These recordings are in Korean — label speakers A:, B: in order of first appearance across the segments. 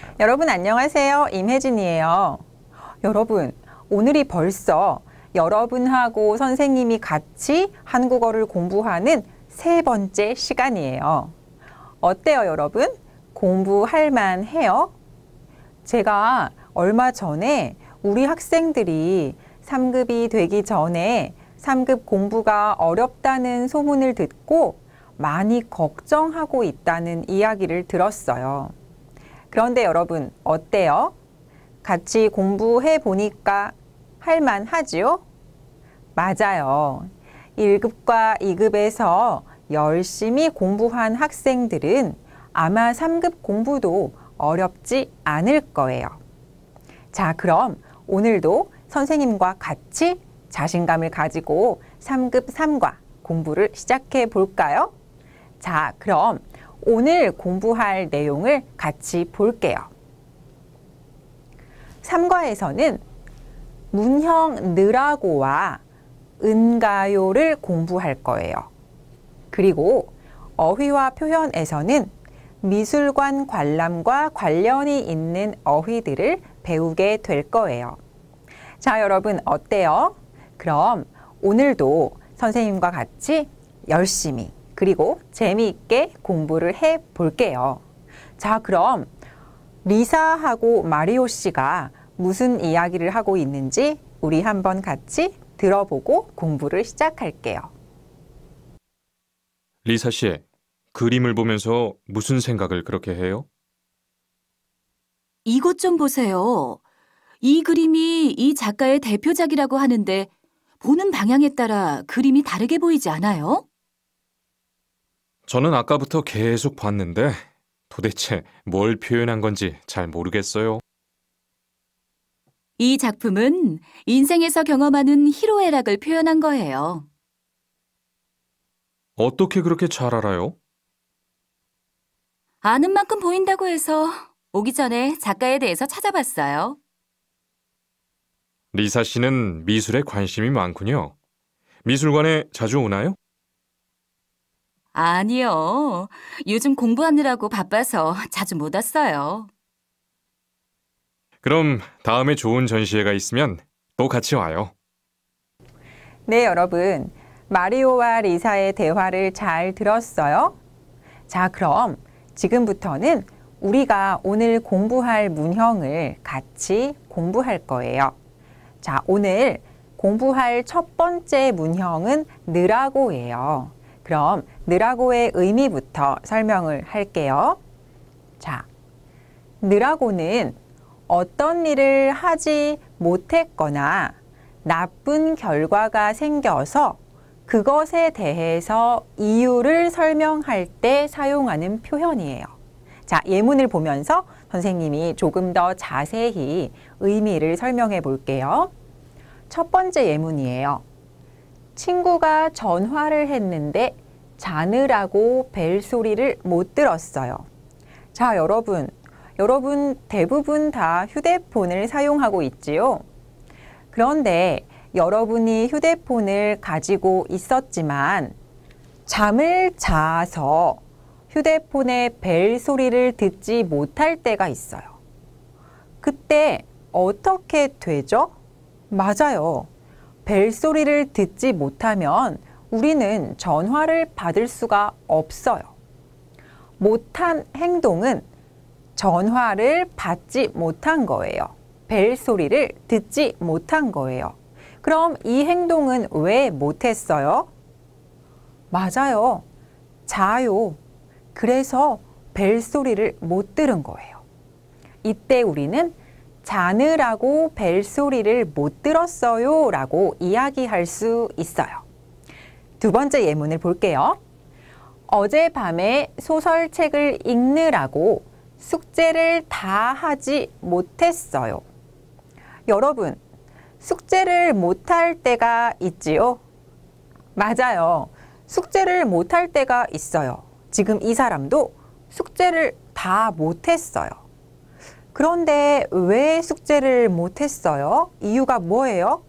A: 여러분 안녕하세요. 임혜진이에요. 여러분, 오늘이 벌써 여러분하고 선생님이 같이 한국어를 공부하는 세 번째 시간이에요. 어때요, 여러분? 공부할 만해요? 제가 얼마 전에 우리 학생들이 3급이 되기 전에 3급 공부가 어렵다는 소문을 듣고 많이 걱정하고 있다는 이야기를 들었어요. 그런데 여러분 어때요? 같이 공부해 보니까 할만하지요? 맞아요. 1급과 2급에서 열심히 공부한 학생들은 아마 3급 공부도 어렵지 않을 거예요. 자, 그럼 오늘도 선생님과 같이 자신감을 가지고 3급 3과 공부를 시작해 볼까요? 자, 그럼 오늘 공부할 내용을 같이 볼게요. 3과에서는 문형 느라고와 은가요를 공부할 거예요. 그리고 어휘와 표현에서는 미술관 관람과 관련이 있는 어휘들을 배우게 될 거예요. 자, 여러분 어때요? 그럼 오늘도 선생님과 같이 열심히 그리고 재미있게 공부를 해 볼게요. 자, 그럼 리사하고 마리오 씨가 무슨 이야기를 하고 있는지 우리 한번 같이 들어보고 공부를 시작할게요.
B: 리사 씨, 그림을 보면서 무슨 생각을 그렇게 해요?
C: 이것 좀 보세요. 이 그림이 이 작가의 대표작이라고 하는데 보는 방향에 따라 그림이 다르게 보이지 않아요?
B: 저는 아까부터 계속 봤는데 도대체 뭘 표현한 건지 잘 모르겠어요.
C: 이 작품은 인생에서 경험하는 희로애락을 표현한 거예요.
B: 어떻게 그렇게 잘 알아요?
C: 아는 만큼 보인다고 해서 오기 전에 작가에 대해서 찾아봤어요.
B: 리사 씨는 미술에 관심이 많군요. 미술관에 자주 오나요?
C: 아니요. 요즘 공부하느라고 바빠서 자주 못 왔어요.
B: 그럼 다음에 좋은 전시회가 있으면 또 같이 와요.
A: 네, 여러분. 마리오와 리사의 대화를 잘 들었어요? 자, 그럼 지금부터는 우리가 오늘 공부할 문형을 같이 공부할 거예요. 자, 오늘 공부할 첫 번째 문형은 느라고예요. 그럼 느라고의 의미부터 설명을 할게요. 자, 느라고는 어떤 일을 하지 못했거나 나쁜 결과가 생겨서 그것에 대해서 이유를 설명할 때 사용하는 표현이에요. 자, 예문을 보면서 선생님이 조금 더 자세히 의미를 설명해 볼게요. 첫 번째 예문이에요. 친구가 전화를 했는데 자느라고 벨소리를 못 들었어요. 자, 여러분 대부분 다 휴대폰을 사용하고 있지요? 그런데 여러분이 휴대폰을 가지고 있었지만 잠을 자서 휴대폰의 벨 소리를 듣지 못할 때가 있어요. 그때 어떻게 되죠? 맞아요. 벨 소리를 듣지 못하면 우리는 전화를 받을 수가 없어요. 못한 행동은 전화를 받지 못한 거예요. 벨 소리를 듣지 못한 거예요. 그럼 이 행동은 왜 못했어요? 맞아요. 자요. 그래서 벨 소리를 못 들은 거예요. 이때 우리는 자느라고 벨 소리를 못 들었어요 라고 이야기할 수 있어요. 두 번째 예문을 볼게요. 어젯밤에 소설책을 읽느라고 숙제를 다 하지 못했어요. 여러분, 숙제를 못할 때가 있지요? 맞아요. 숙제를 못할 때가 있어요. 지금 이 사람도 숙제를 다 못했어요. 그런데 왜 숙제를 못했어요? 이유가 뭐예요?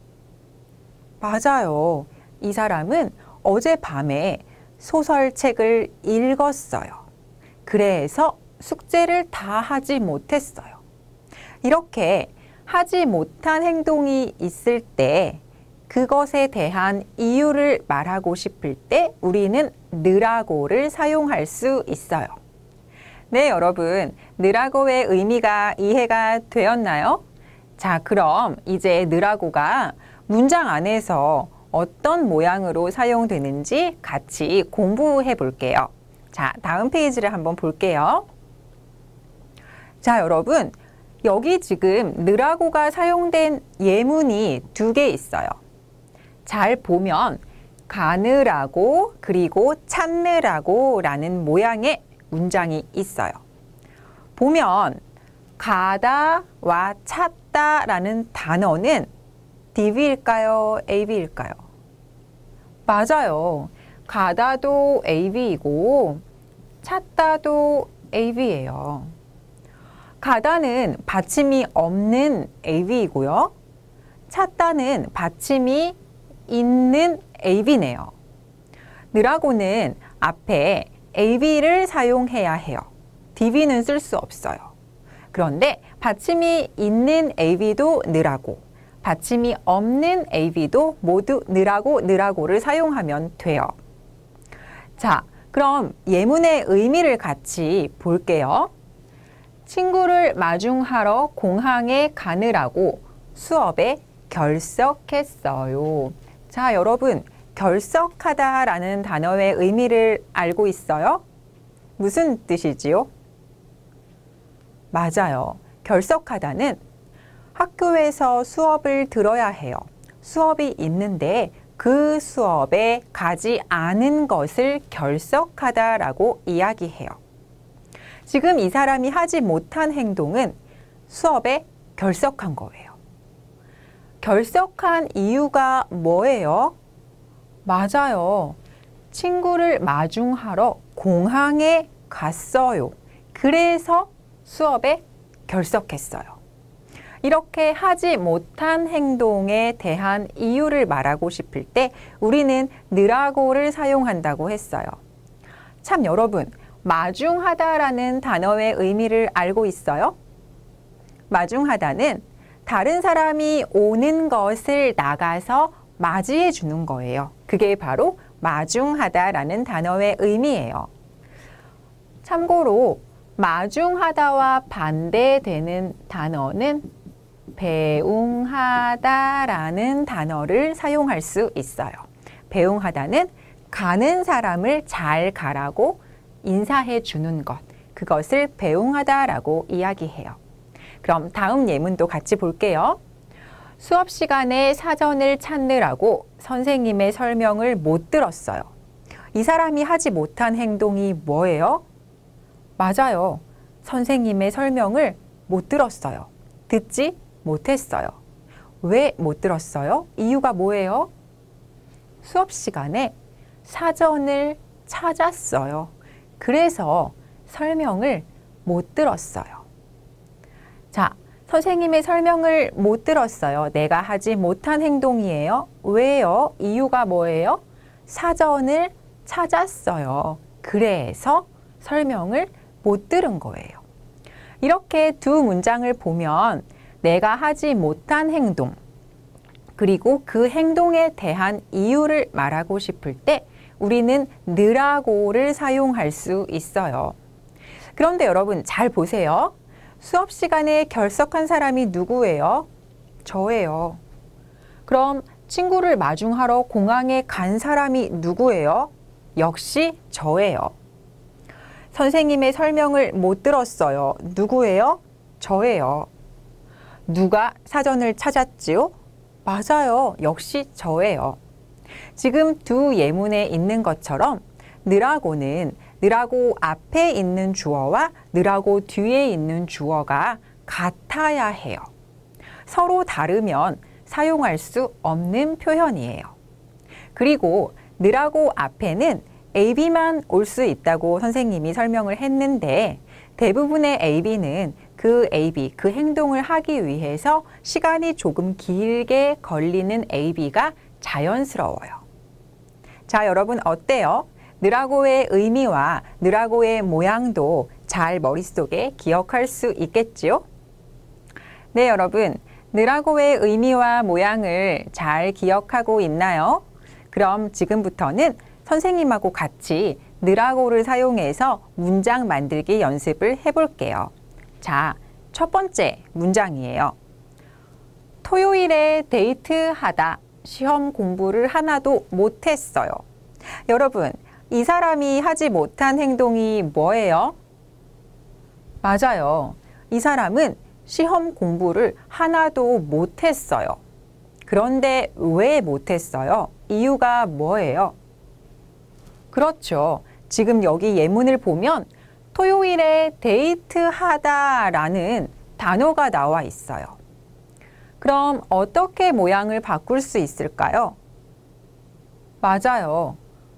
A: 맞아요. 이 사람은 어젯밤에 소설책을 읽었어요. 그래서 숙제를 다 하지 못했어요. 이렇게 하지 못한 행동이 있을 때 그것에 대한 이유를 말하고 싶을 때 우리는 느라고를 사용할 수 있어요. 네, 여러분, 느라고의 의미가 이해가 되었나요? 자, 그럼 이제 느라고가 문장 안에서 어떤 모양으로 사용되는지 같이 공부해 볼게요. 자, 다음 페이지를 한번 볼게요. 자, 여러분, 여기 지금 느라고가 사용된 예문이 2개 있어요. 잘 보면 가느라고 그리고 찾느라고 라는 모양의 문장이 있어요. 보면 가다와 찾다 라는 단어는 DV일까요? AV일까요? 맞아요. 가다도 AV이고 찾다도 AV예요. 가다는 받침이 없는 AV이고요. 찾다는 받침이 있는 AV네요. 느라고는 앞에 AV를 사용해야 해요. DV는 쓸 수 없어요. 그런데 받침이 있는 AV도 느라고, 받침이 없는 AV도 모두 느라고를 사용하면 돼요. 자, 그럼 예문의 의미를 같이 볼게요. 친구를 마중하러 공항에 가느라고 수업에 결석했어요. 자, 여러분, 결석하다라는 단어의 의미를 알고 있어요? 무슨 뜻이지요? 맞아요. 결석하다는 학교에서 수업을 들어야 해요. 수업이 있는데 그 수업에 가지 않은 것을 결석하다라고 이야기해요. 지금 이 사람이 하지 못한 행동은 수업에 결석한 거예요. 결석한 이유가 뭐예요? 맞아요. 친구를 마중하러 공항에 갔어요. 그래서 수업에 결석했어요. 이렇게 하지 못한 행동에 대한 이유를 말하고 싶을 때 우리는 느라고를 사용한다고 했어요. 참, 여러분, 마중하다라는 단어의 의미를 알고 있어요? 마중하다는 다른 사람이 오는 것을 나가서 맞이해 주는 거예요. 그게 바로 마중하다라는 단어의 의미예요. 참고로 마중하다와 반대되는 단어는 배웅하다라는 단어를 사용할 수 있어요. 배웅하다는 가는 사람을 잘 가라고 인사해 주는 것, 그것을 배웅하다라고 이야기해요. 그럼 다음 예문도 같이 볼게요. 수업 시간에 사전을 찾느라고 선생님의 설명을 못 들었어요. 이 사람이 하지 못한 행동이 뭐예요? 맞아요. 선생님의 설명을 못 들었어요. 듣지 못했어요. 왜 못 들었어요? 이유가 뭐예요? 수업 시간에 사전을 찾았어요. 그래서 설명을 못 들었어요. 자, 선생님의 설명을 못 들었어요. 내가 하지 못한 행동이에요. 왜요? 이유가 뭐예요? 사전을 찾았어요. 그래서 설명을 못 들은 거예요. 이렇게 두 문장을 보면 내가 하지 못한 행동, 그리고 그 행동에 대한 이유를 말하고 싶을 때 우리는 느라고를 사용할 수 있어요. 그런데 여러분 잘 보세요. 수업 시간에 결석한 사람이 누구예요? 저예요. 그럼 친구를 마중하러 공항에 간 사람이 누구예요? 역시 저예요. 선생님의 설명을 못 들었어요. 누구예요? 저예요. 누가 사전을 찾았지요? 맞아요. 역시 저예요. 지금 두 예문에 있는 것처럼 느라고는 느라고 앞에 있는 주어와 느라고 뒤에 있는 주어가 같아야 해요. 서로 다르면 사용할 수 없는 표현이에요. 그리고 느라고 앞에는 AB만 올 수 있다고 선생님이 설명을 했는데 대부분의 AB는 그 AB, 그 행동을 하기 위해서 시간이 조금 길게 걸리는 AB가 자연스러워요. 자, 여러분 어때요? 느라고의 의미와 느라고의 모양도 잘 머릿속에 기억할 수 있겠지요? 네, 여러분. 느라고의 의미와 모양을 잘 기억하고 있나요? 그럼 지금부터는 선생님하고 같이 느라고를 사용해서 문장 만들기 연습을 해볼게요. 자, 첫 번째 문장이에요. 토요일에 데이트하다 시험 공부를 하나도 못했어요. 여러분, 이 사람이 하지 못한 행동이 뭐예요? 맞아요. 이 사람은 시험 공부를 하나도 못했어요. 그런데 왜 못했어요? 이유가 뭐예요? 그렇죠. 지금 여기 예문을 보면 토요일에 데이트하다라는 단어가 나와 있어요. 그럼 어떻게 모양을 바꿀 수 있을까요? 맞아요.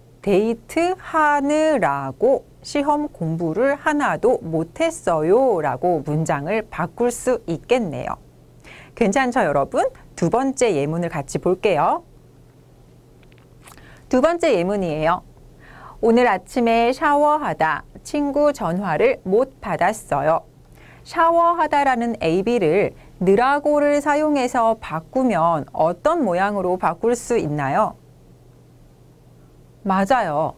A: 데이트하느라고 시험 공부를 하나도 못했어요 라고 문장을 바꿀 수 있겠네요. 괜찮죠, 여러분? 두 번째 예문을 같이 볼게요. 두 번째 예문이에요. 오늘 아침에 샤워하다 친구 전화를 못 받았어요. 샤워하다라는 AB를 느라고를 사용해서 바꾸면 어떤 모양으로 바꿀 수 있나요? 맞아요.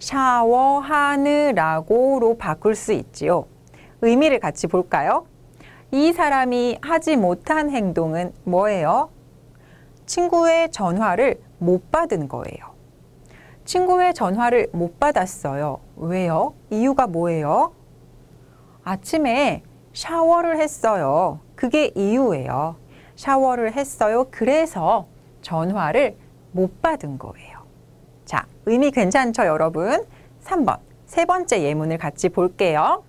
A: 샤워하느라고로 바꿀 수 있지요. 의미를 같이 볼까요? 이 사람이 하지 못한 행동은 뭐예요? 친구의 전화를 못 받은 거예요. 친구의 전화를 못 받았어요. 왜요? 이유가 뭐예요? 아침에 샤워를 했어요. 그게 이유예요. 샤워를 했어요. 그래서 전화를 못 받은 거예요. 자, 의미 괜찮죠, 여러분? 3번, 세 번째 예문을 같이 볼게요.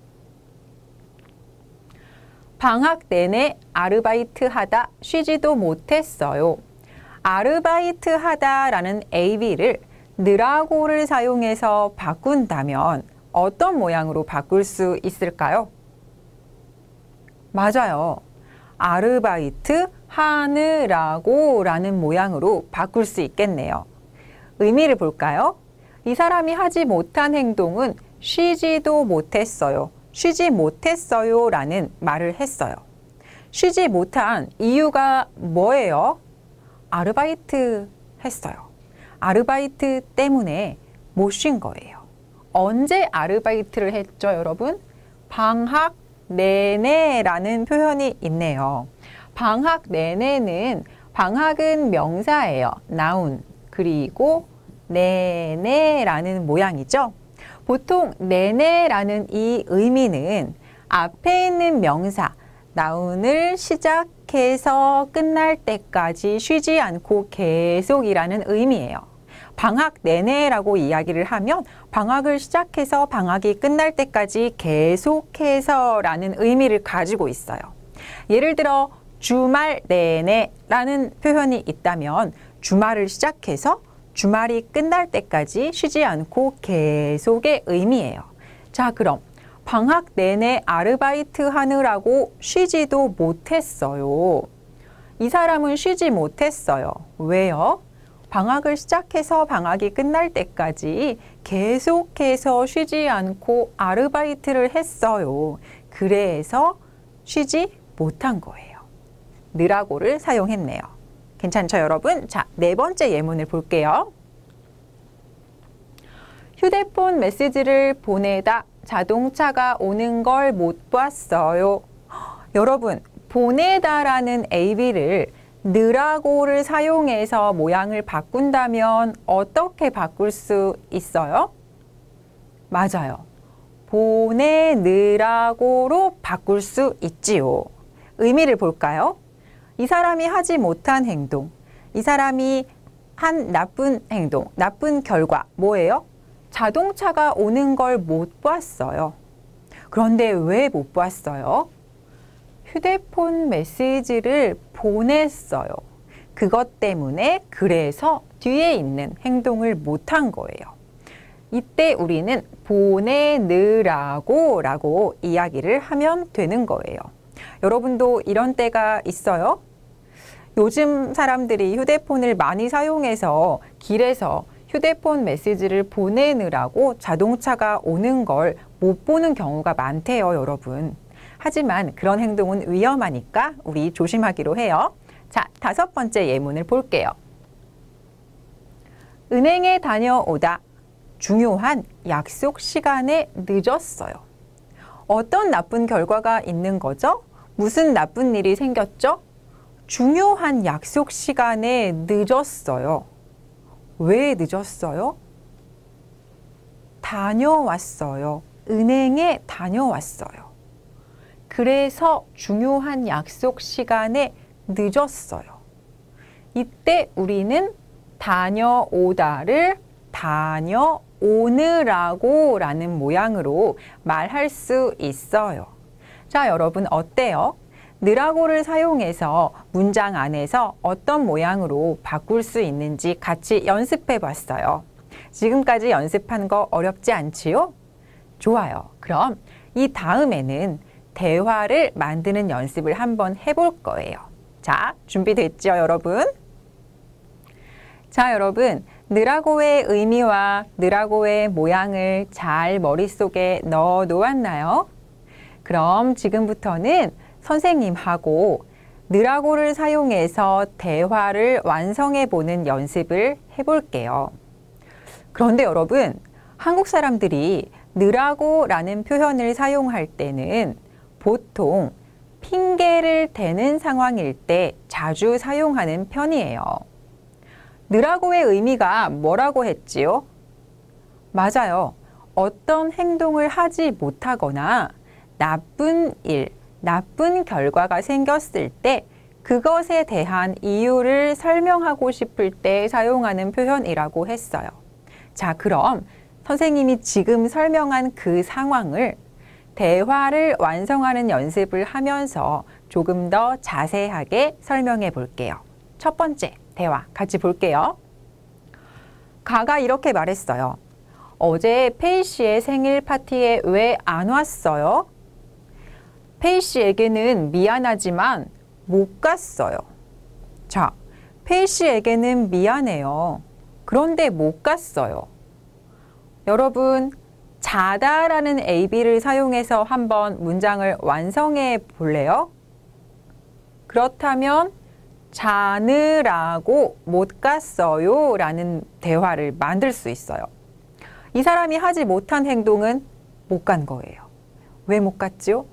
A: 방학 내내 아르바이트 하다 쉬지도 못했어요. 아르바이트 하다라는 AB를 느라고를 사용해서 바꾼다면 어떤 모양으로 바꿀 수 있을까요? 맞아요. 아르바이트 하느라고라는 모양으로 바꿀 수 있겠네요. 의미를 볼까요? 이 사람이 하지 못한 행동은 쉬지도 못했어요. 쉬지 못했어요 라는 말을 했어요. 쉬지 못한 이유가 뭐예요? 아르바이트 했어요. 아르바이트 때문에 못 쉰 거예요. 언제 아르바이트를 했죠, 여러분? 방학 내내라는 표현이 있네요. 방학 내내는 방학은 명사예요. noun. 그리고 내내라는 모양이죠. 보통 내내라는 이 의미는 앞에 있는 명사, noun을 시작해서 끝날 때까지 쉬지 않고 계속이라는 의미예요. 방학 내내라고 이야기를 하면 방학을 시작해서 방학이 끝날 때까지 계속해서 라는 의미를 가지고 있어요. 예를 들어 주말 내내라는 표현이 있다면 주말을 시작해서 주말이 끝날 때까지 쉬지 않고 계속의 의미예요. 자, 그럼 방학 내내 아르바이트 하느라고 쉬지도 못했어요. 이 사람은 쉬지 못했어요. 왜요? 방학을 시작해서 방학이 끝날 때까지 계속해서 쉬지 않고 아르바이트를 했어요. 그래서 쉬지 못한 거예요. 느라고를 사용했네요. 괜찮죠, 여러분? 자, 네 번째 예문을 볼게요. 휴대폰 메시지를 보내다 자동차가 오는 걸 못 봤어요. 여러분, 보내다라는 AB를 느라고를 사용해서 모양을 바꾼다면 어떻게 바꿀 수 있어요? 맞아요. 보내느라고로 바꿀 수 있지요. 의미를 볼까요? 이 사람이 하지 못한 행동, 이 사람이 한 나쁜 행동, 나쁜 결과 뭐예요? 자동차가 오는 걸 못 봤어요. 그런데 왜 못 봤어요? 휴대폰 메시지를 보냈어요. 그것 때문에 그래서 뒤에 있는 행동을 못한 거예요. 이때 우리는 보내느라고 라고 이야기를 하면 되는 거예요. 여러분도 이런 때가 있어요? 요즘 사람들이 휴대폰을 많이 사용해서 길에서 휴대폰 메시지를 보내느라고 자동차가 오는 걸 못 보는 경우가 많대요, 여러분. 하지만 그런 행동은 위험하니까 우리 조심하기로 해요. 자, 5번째 예문을 볼게요. 은행에 다녀오다. 중요한 약속 시간에 늦었어요. 어떤 나쁜 결과가 있는 거죠? 무슨 나쁜 일이 생겼죠? 중요한 약속 시간에 늦었어요. 왜 늦었어요? 다녀왔어요. 은행에 다녀왔어요. 그래서 중요한 약속 시간에 늦었어요. 이때 우리는 다녀오다를 다녀오느라고 라는 모양으로 말할 수 있어요. 자, 여러분 어때요? 느라고를 사용해서 문장 안에서 어떤 모양으로 바꿀 수 있는지 같이 연습해 봤어요. 지금까지 연습한 거 어렵지 않지요? 좋아요. 그럼 이 다음에는 대화를 만드는 연습을 한번 해볼 거예요. 자, 준비됐죠, 여러분? 자, 여러분, 느라고의 의미와 느라고의 모양을 잘 머릿속에 넣어 놓았나요? 그럼 지금부터는 선생님하고 느라고를 사용해서 대화를 완성해 보는 연습을 해볼게요. 그런데 여러분, 한국 사람들이 느라고라는 표현을 사용할 때는 보통 핑계를 대는 상황일 때 자주 사용하는 편이에요. 느라고의 의미가 뭐라고 했지요? 맞아요. 어떤 행동을 하지 못하거나 나쁜 일, 나쁜 결과가 생겼을 때 그것에 대한 이유를 설명하고 싶을 때 사용하는 표현이라고 했어요. 자, 그럼 선생님이 지금 설명한 그 상황을 대화를 완성하는 연습을 하면서 조금 더 자세하게 설명해 볼게요. 첫 번째 대화 같이 볼게요. 가가 이렇게 말했어요. 어제 페이 씨의 생일 파티에 왜 안 왔어요? 페이 씨에게는 미안하지만 못 갔어요. 자, 페이 씨에게는 미안해요. 그런데 못 갔어요. 여러분, 자다라는 AB를 사용해서 한번 문장을 완성해 볼래요? 그렇다면 자느라고 못 갔어요 라는 대화를 만들 수 있어요. 이 사람이 하지 못한 행동은 못 간 거예요. 왜 못 갔죠?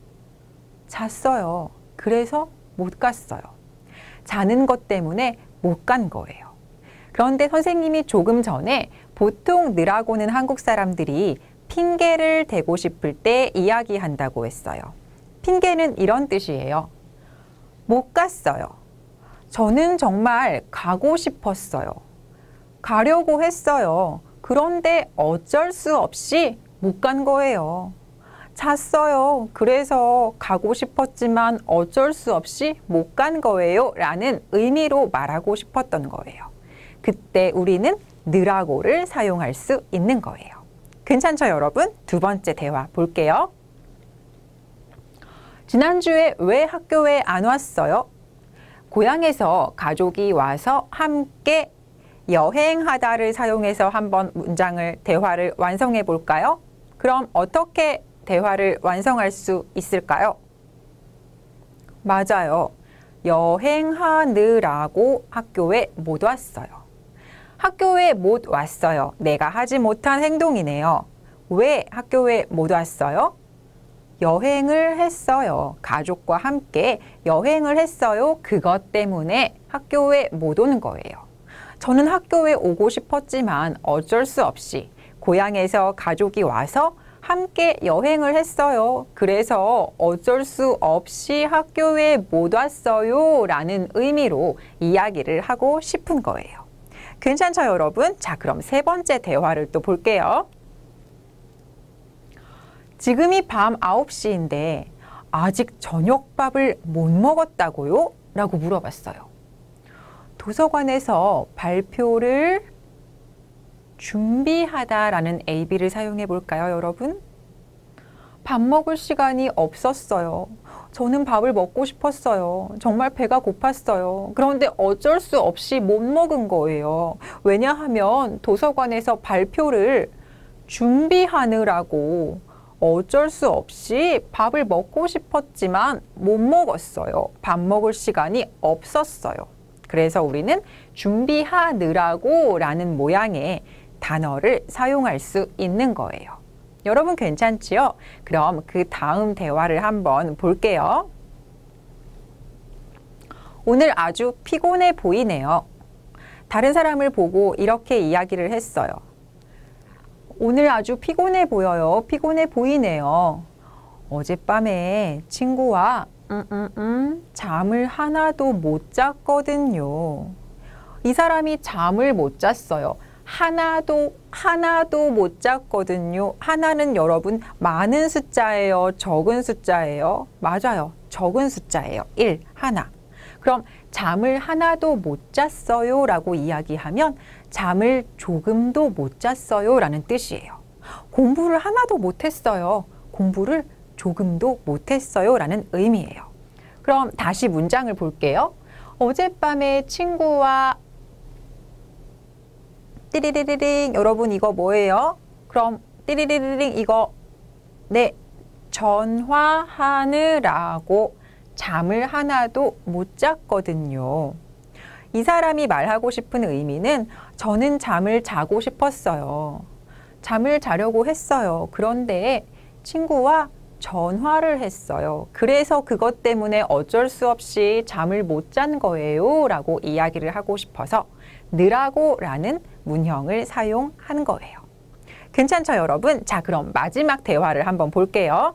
A: 잤어요. 그래서 못 갔어요. 자는 것 때문에 못 간 거예요. 그런데 선생님이 조금 전에 보통 느라고는 한국 사람들이 핑계를 대고 싶을 때 이야기한다고 했어요. 핑계는 이런 뜻이에요. 못 갔어요. 저는 정말 가고 싶었어요. 가려고 했어요. 그런데 어쩔 수 없이 못 간 거예요. 잤어요. 그래서 가고 싶었지만 어쩔 수 없이 못 간 거예요. 라는 의미로 말하고 싶었던 거예요. 그때 우리는 느라고를 사용할 수 있는 거예요. 괜찮죠, 여러분? 두 번째 대화 볼게요. 지난주에 왜 학교에 안 왔어요? 고향에서 가족이 와서 함께 여행하다를 사용해서 한번 대화를 완성해 볼까요? 그럼 어떻게 대화를 완성할 수 있을까요? 맞아요. 여행하느라고 학교에 못 왔어요. 학교에 못 왔어요. 내가 하지 못한 행동이네요. 왜 학교에 못 왔어요? 여행을 했어요. 가족과 함께 여행을 했어요. 그것 때문에 학교에 못 오는 거예요. 저는 학교에 오고 싶었지만 어쩔 수 없이 고향에서 가족이 와서 함께 여행을 했어요. 그래서 어쩔 수 없이 학교에 못 왔어요. 라는 의미로 이야기를 하고 싶은 거예요. 괜찮죠, 여러분? 자, 그럼 세 번째 대화를 또 볼게요. 지금이 밤 9시인데 아직 저녁밥을 못 먹었다고요? 라고 물어봤어요. 도서관에서 발표를 준비하다라는 AB를 사용해 볼까요, 여러분? 밥 먹을 시간이 없었어요. 저는 밥을 먹고 싶었어요. 정말 배가 고팠어요. 그런데 어쩔 수 없이 못 먹은 거예요. 왜냐하면 도서관에서 발표를 준비하느라고 어쩔 수 없이 밥을 먹고 싶었지만 못 먹었어요. 밥 먹을 시간이 없었어요. 그래서 우리는 준비하느라고 라는 모양의 단어를 사용할 수 있는 거예요. 여러분 괜찮지요? 그럼 그 다음 대화를 한번 볼게요. 오늘 아주 피곤해 보이네요. 다른 사람을 보고 이렇게 이야기를 했어요. 오늘 아주 피곤해 보여요. 피곤해 보이네요. 어젯밤에 친구와 잠을 하나도 못 잤거든요. 이 사람이 잠을 못 잤어요. 하나도 못 잤거든요. 하나는 여러분 많은 숫자예요? 적은 숫자예요? 맞아요. 적은 숫자예요. 1, 하나. 그럼 잠을 하나도 못 잤어요 라고 이야기하면 잠을 조금도 못 잤어요 라는 뜻이에요. 공부를 하나도 못했어요. 공부를 조금도 못했어요 라는 의미예요. 그럼 다시 문장을 볼게요. 어젯밤에 친구와 띠리리리링. 여러분 이거 뭐예요? 그럼 띠리리리링 이거 네, 전화하느라고 잠을 하나도 못 잤거든요. 이 사람이 말하고 싶은 의미는 저는 잠을 자고 싶었어요. 잠을 자려고 했어요. 그런데 친구와 전화를 했어요. 그래서 그것 때문에 어쩔 수 없이 잠을 못 잔 거예요 라고 이야기를 하고 싶어서 느라고 라는 문형을 사용한 거예요. 괜찮죠 여러분? 자, 그럼 마지막 대화를 한번 볼게요.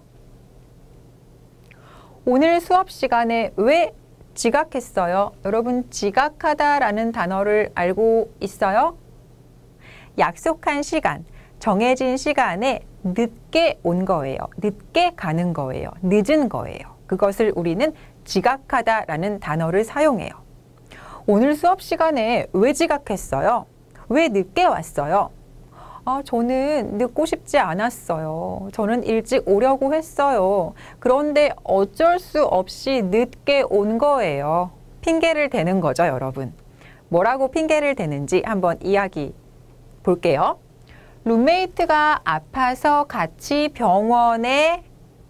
A: 오늘 수업 시간에 왜 지각했어요? 여러분 지각하다라는 단어를 알고 있어요? 약속한 시간, 정해진 시간에 늦게 온 거예요. 늦게 가는 거예요. 늦은 거예요. 그것을 우리는 지각하다라는 단어를 사용해요. 오늘 수업 시간에 왜 지각했어요? 왜 늦게 왔어요? 저는 늦고 싶지 않았어요. 저는 일찍 오려고 했어요. 그런데 어쩔 수 없이 늦게 온 거예요. 핑계를 대는 거죠, 여러분. 뭐라고 핑계를 대는지 한번 이야기 볼게요. 룸메이트가 아파서 같이 병원에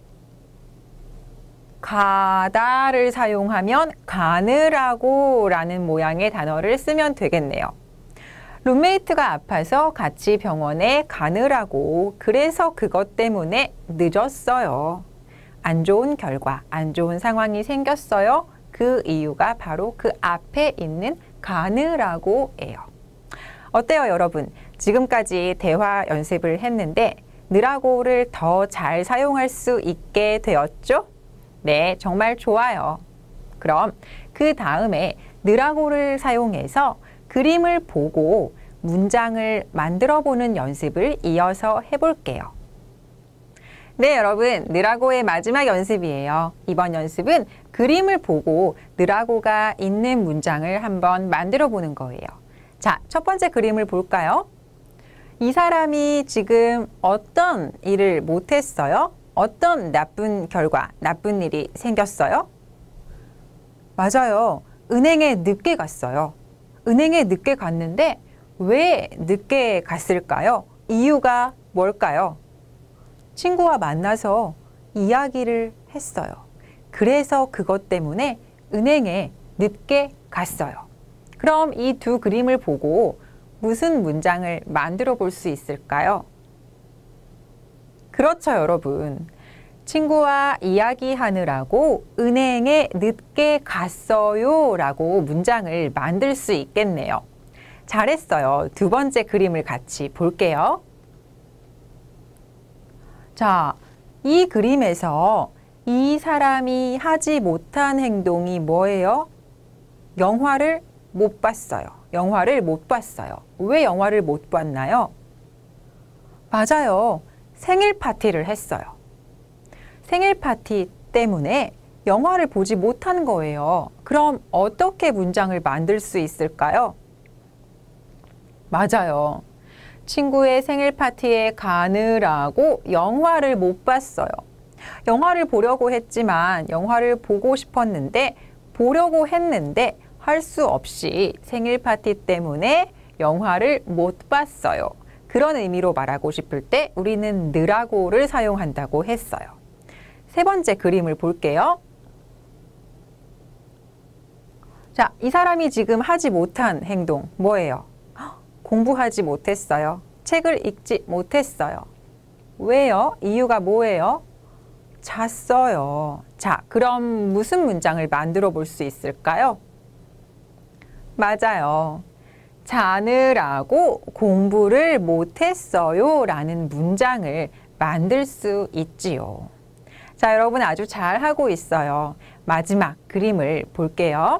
A: 가다를 사용하면 가느라고 라는 모양의 단어를 쓰면 되겠네요. 룸메이트가 아파서 같이 병원에 가느라고 그래서 그것 때문에 늦었어요. 안 좋은 결과, 안 좋은 상황이 생겼어요. 그 이유가 바로 그 앞에 있는 가느라고예요. 어때요, 여러분? 지금까지 대화 연습을 했는데 느라고를 더 잘 사용할 수 있게 되었죠? 네, 정말 좋아요. 그럼 그 다음에 느라고를 사용해서 그림을 보고 문장을 만들어 보는 연습을 이어서 해볼게요. 네, 여러분, 느라고의 마지막 연습이에요. 이번 연습은 그림을 보고 느라고가 있는 문장을 한번 만들어 보는 거예요. 자, 첫 번째 그림을 볼까요? 이 사람이 지금 어떤 일을 못했어요? 어떤 나쁜 결과, 나쁜 일이 생겼어요? 맞아요. 은행에 늦게 갔어요. 은행에 늦게 갔는데 왜 늦게 갔을까요? 이유가 뭘까요? 친구와 만나서 이야기를 했어요. 그래서 그것 때문에 은행에 늦게 갔어요. 그럼 이 두 그림을 보고 무슨 문장을 만들어 볼 수 있을까요? 그렇죠, 여러분. 친구와 이야기하느라고 은행에 늦게 갔어요 라고 문장을 만들 수 있겠네요. 잘했어요. 두 번째 그림을 같이 볼게요. 자, 이 그림에서 이 사람이 하지 못한 행동이 뭐예요? 영화를 못 봤어요. 영화를 못 봤어요. 왜 영화를 못 봤나요? 맞아요. 생일 파티를 했어요. 생일 파티 때문에 영화를 보지 못한 거예요. 그럼 어떻게 문장을 만들 수 있을까요? 맞아요. 친구의 생일 파티에 가느라고 영화를 못 봤어요. 영화를 보려고 했지만 영화를 보고 싶었는데 보려고 했는데 할 수 없이 생일 파티 때문에 영화를 못 봤어요. 그런 의미로 말하고 싶을 때 우리는 느라고를 사용한다고 했어요. 세 번째 그림을 볼게요. 자, 이 사람이 지금 하지 못한 행동 뭐예요? 공부하지 못했어요. 책을 읽지 못했어요. 왜요? 이유가 뭐예요? 잤어요. 자, 그럼 무슨 문장을 만들어 볼 수 있을까요? 맞아요. 자느라고 공부를 못했어요 라는 문장을 만들 수 있지요. 자, 여러분 아주 잘 하고 있어요. 마지막 그림을 볼게요.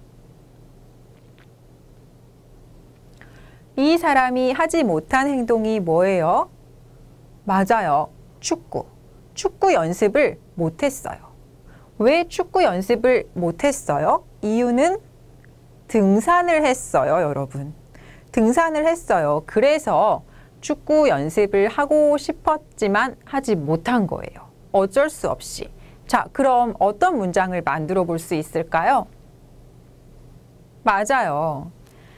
A: 이 사람이 하지 못한 행동이 뭐예요? 맞아요. 축구. 축구 연습을 못했어요. 왜 축구 연습을 못했어요? 이유는 등산을 했어요, 여러분. 등산을 했어요. 그래서 축구 연습을 하고 싶었지만 하지 못한 거예요. 어쩔 수 없이. 자, 그럼 어떤 문장을 만들어 볼 수 있을까요? 맞아요.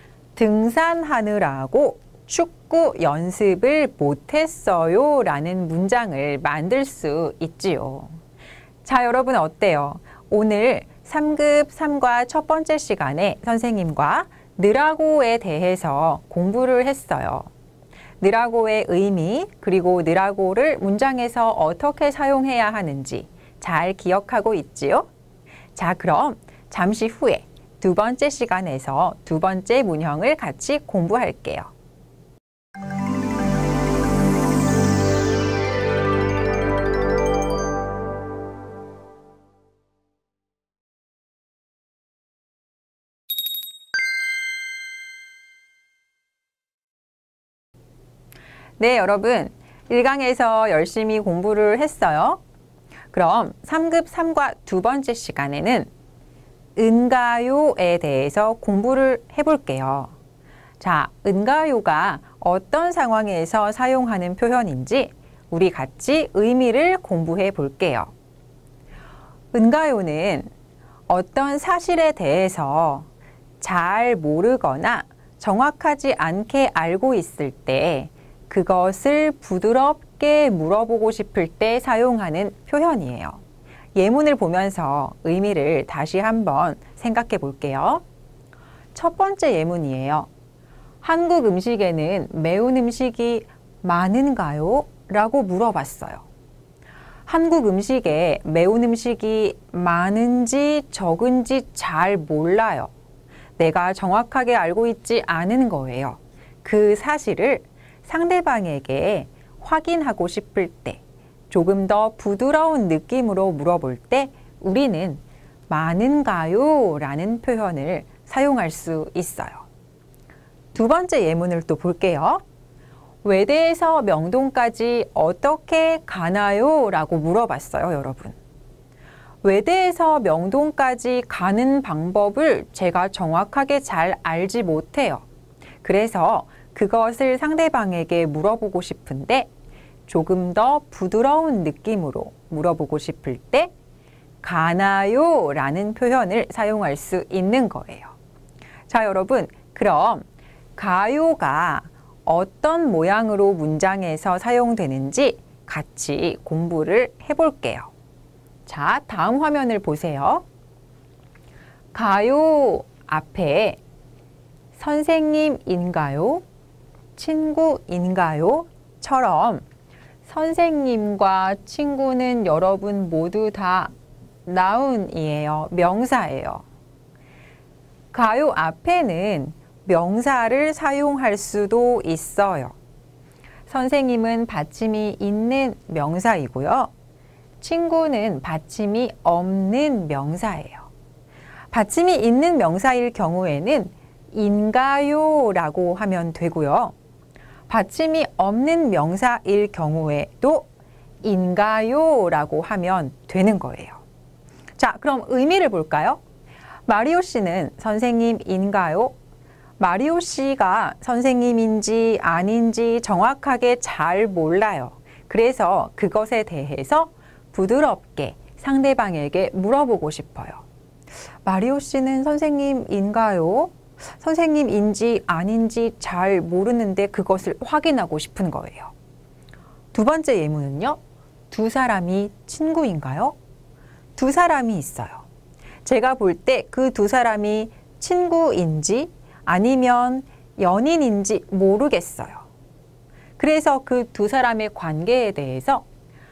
A: 등산하느라고 축구 연습을 못했어요 라는 문장을 만들 수 있지요. 자, 여러분 어때요? 오늘 3급 3과 첫 번째 시간에 선생님과 느라고에 대해서 공부를 했어요. 느라고의 의미 그리고 느라고를 문장에서 어떻게 사용해야 하는지 잘 기억하고 있지요? 자, 그럼 잠시 후에 두 번째 시간에서 두 번째 문형을 같이 공부할게요. 네, 여러분 1강에서 열심히 공부를 했어요. 그럼 3급 3과 두 번째 시간에는 은가요에 대해서 공부를 해볼게요. 자, 은가요가 어떤 상황에서 사용하는 표현인지 우리 같이 의미를 공부해 볼게요. 은가요는 어떤 사실에 대해서 잘 모르거나 정확하지 않게 알고 있을 때 그것을 부드럽게 물어보고 싶을 때 사용하는 표현이에요. 예문을 보면서 의미를 다시 한번 생각해 볼게요. 첫 번째 예문이에요. 한국 음식에는 매운 음식이 많은가요? 라고 물어봤어요. 한국 음식에 매운 음식이 많은지 적은지 잘 몰라요. 내가 정확하게 알고 있지 않은 거예요. 그 사실을 상대방에게 확인하고 싶을 때, 조금 더 부드러운 느낌으로 물어볼 때 우리는 많은가요? 라는 표현을 사용할 수 있어요. 두 번째 예문을 또 볼게요. 외대에서 명동까지 어떻게 가나요? 라고 물어봤어요, 여러분. 외대에서 명동까지 가는 방법을 제가 정확하게 잘 알지 못해요. 그래서 그것을 상대방에게 물어보고 싶은데 조금 더 부드러운 느낌으로 물어보고 싶을 때 가나요? 라는 표현을 사용할 수 있는 거예요. 자, 여러분, 그럼 가요가 어떤 모양으로 문장에서 사용되는지 같이 공부를 해볼게요. 자, 다음 화면을 보세요. 가요 앞에 선생님인가요? 친구인가요? 처럼 선생님과 친구는 여러분 모두 다 나운이에요. 명사예요. 가요 앞에는 명사를 사용할 수도 있어요. 선생님은 받침이 있는 명사이고요. 친구는 받침이 없는 명사예요. 받침이 있는 명사일 경우에는 인가요? 라고 하면 되고요. 받침이 없는 명사일 경우에도 인가요? 라고 하면 되는 거예요. 자, 그럼 의미를 볼까요? 마리오 씨는 선생님인가요? 마리오 씨가 선생님인지 아닌지 정확하게 잘 몰라요. 그래서 그것에 대해서 부드럽게 상대방에게 물어보고 싶어요. 마리오 씨는 선생님인가요? 선생님인지 아닌지 잘 모르는데 그것을 확인하고 싶은 거예요. 두 번째 예문은요. 두 사람이 친구인가요? 두 사람이 있어요. 제가 볼 때 그 두 사람이 친구인지 아니면 연인인지 모르겠어요. 그래서 그 두 사람의 관계에 대해서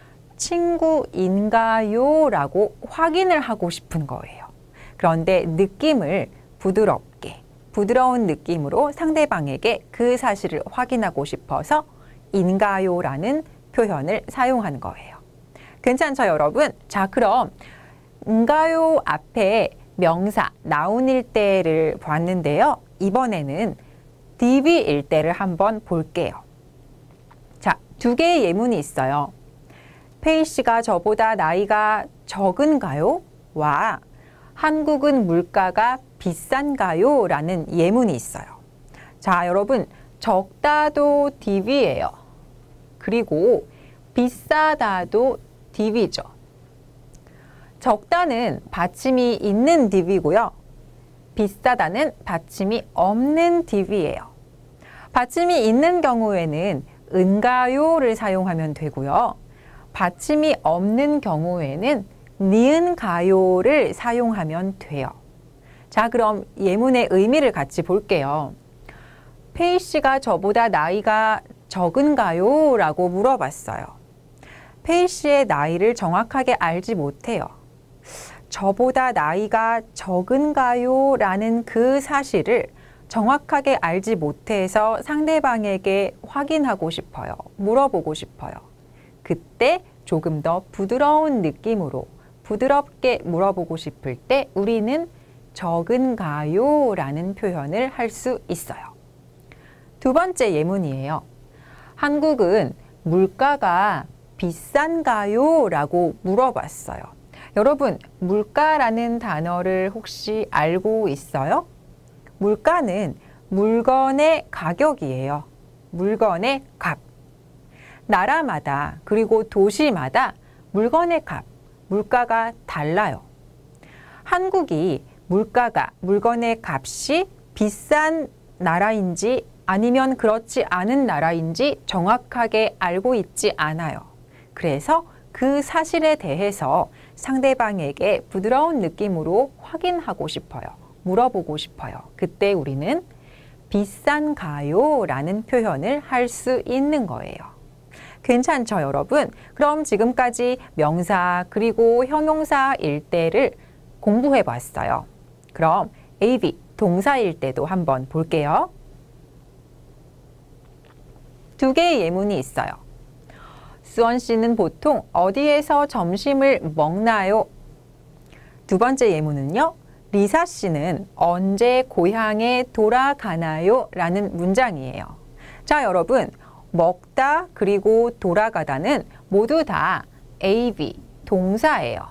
A: 친구인가요? 라고 확인을 하고 싶은 거예요. 그런데 느낌을 부드럽게, 부드러운 느낌으로 상대방에게 그 사실을 확인하고 싶어서 인가요? 라는 표현을 사용한 거예요. 괜찮죠, 여러분? 자, 그럼 인가요? 앞에 명사, 나운일 때를 봤는데요. 이번에는 DV일 때를 한번 볼게요. 자, 두 개의 예문이 있어요. 페이 씨가 저보다 나이가 적은가요? 와, 한국은 물가가 비싼가요? 라는 예문이 있어요. 자, 여러분, 적다도 DV예요. 그리고 비싸다도 DV죠. 적다는 받침이 있는 DV고요. 비싸다는 받침이 없는 DV예요. 받침이 있는 경우에는 은가요를 사용하면 되고요. 받침이 없는 경우에는 니은가요를 사용하면 돼요. 자, 그럼 예문의 의미를 같이 볼게요. 페이 씨가 저보다 나이가 적은가요? 라고 물어봤어요. 페이 씨의 나이를 정확하게 알지 못해요. 저보다 나이가 적은가요? 라는 그 사실을 정확하게 알지 못해서 상대방에게 확인하고 싶어요. 물어보고 싶어요. 그때 조금 더 부드러운 느낌으로 부드럽게 물어보고 싶을 때 우리는 적은가요? 라는 표현을 할 수 있어요. 두 번째 예문이에요. 한국은 물가가 비싼가요? 라고 물어봤어요. 여러분, 물가라는 단어를 혹시 알고 있어요? 물가는 물건의 가격이에요. 물건의 값. 나라마다 그리고 도시마다 물건의 값, 물가가 달라요. 한국이 물건의 값이 비싼 나라인지 아니면 그렇지 않은 나라인지 정확하게 알고 있지 않아요. 그래서 그 사실에 대해서 상대방에게 부드러운 느낌으로 확인하고 싶어요. 물어보고 싶어요. 그때 우리는 비싼가요? 라는 표현을 할 수 있는 거예요. 괜찮죠, 여러분? 그럼 지금까지 명사 그리고 형용사일 때를 공부해 봤어요. 그럼 AV, 동사일 때도 한번 볼게요. 두 개의 예문이 있어요. 수원 씨는 보통 어디에서 점심을 먹나요? 두 번째 예문은요. 리사 씨는 언제 고향에 돌아가나요? 라는 문장이에요. 자, 여러분, 먹다 그리고 돌아가다는 모두 다 AV, 동사예요.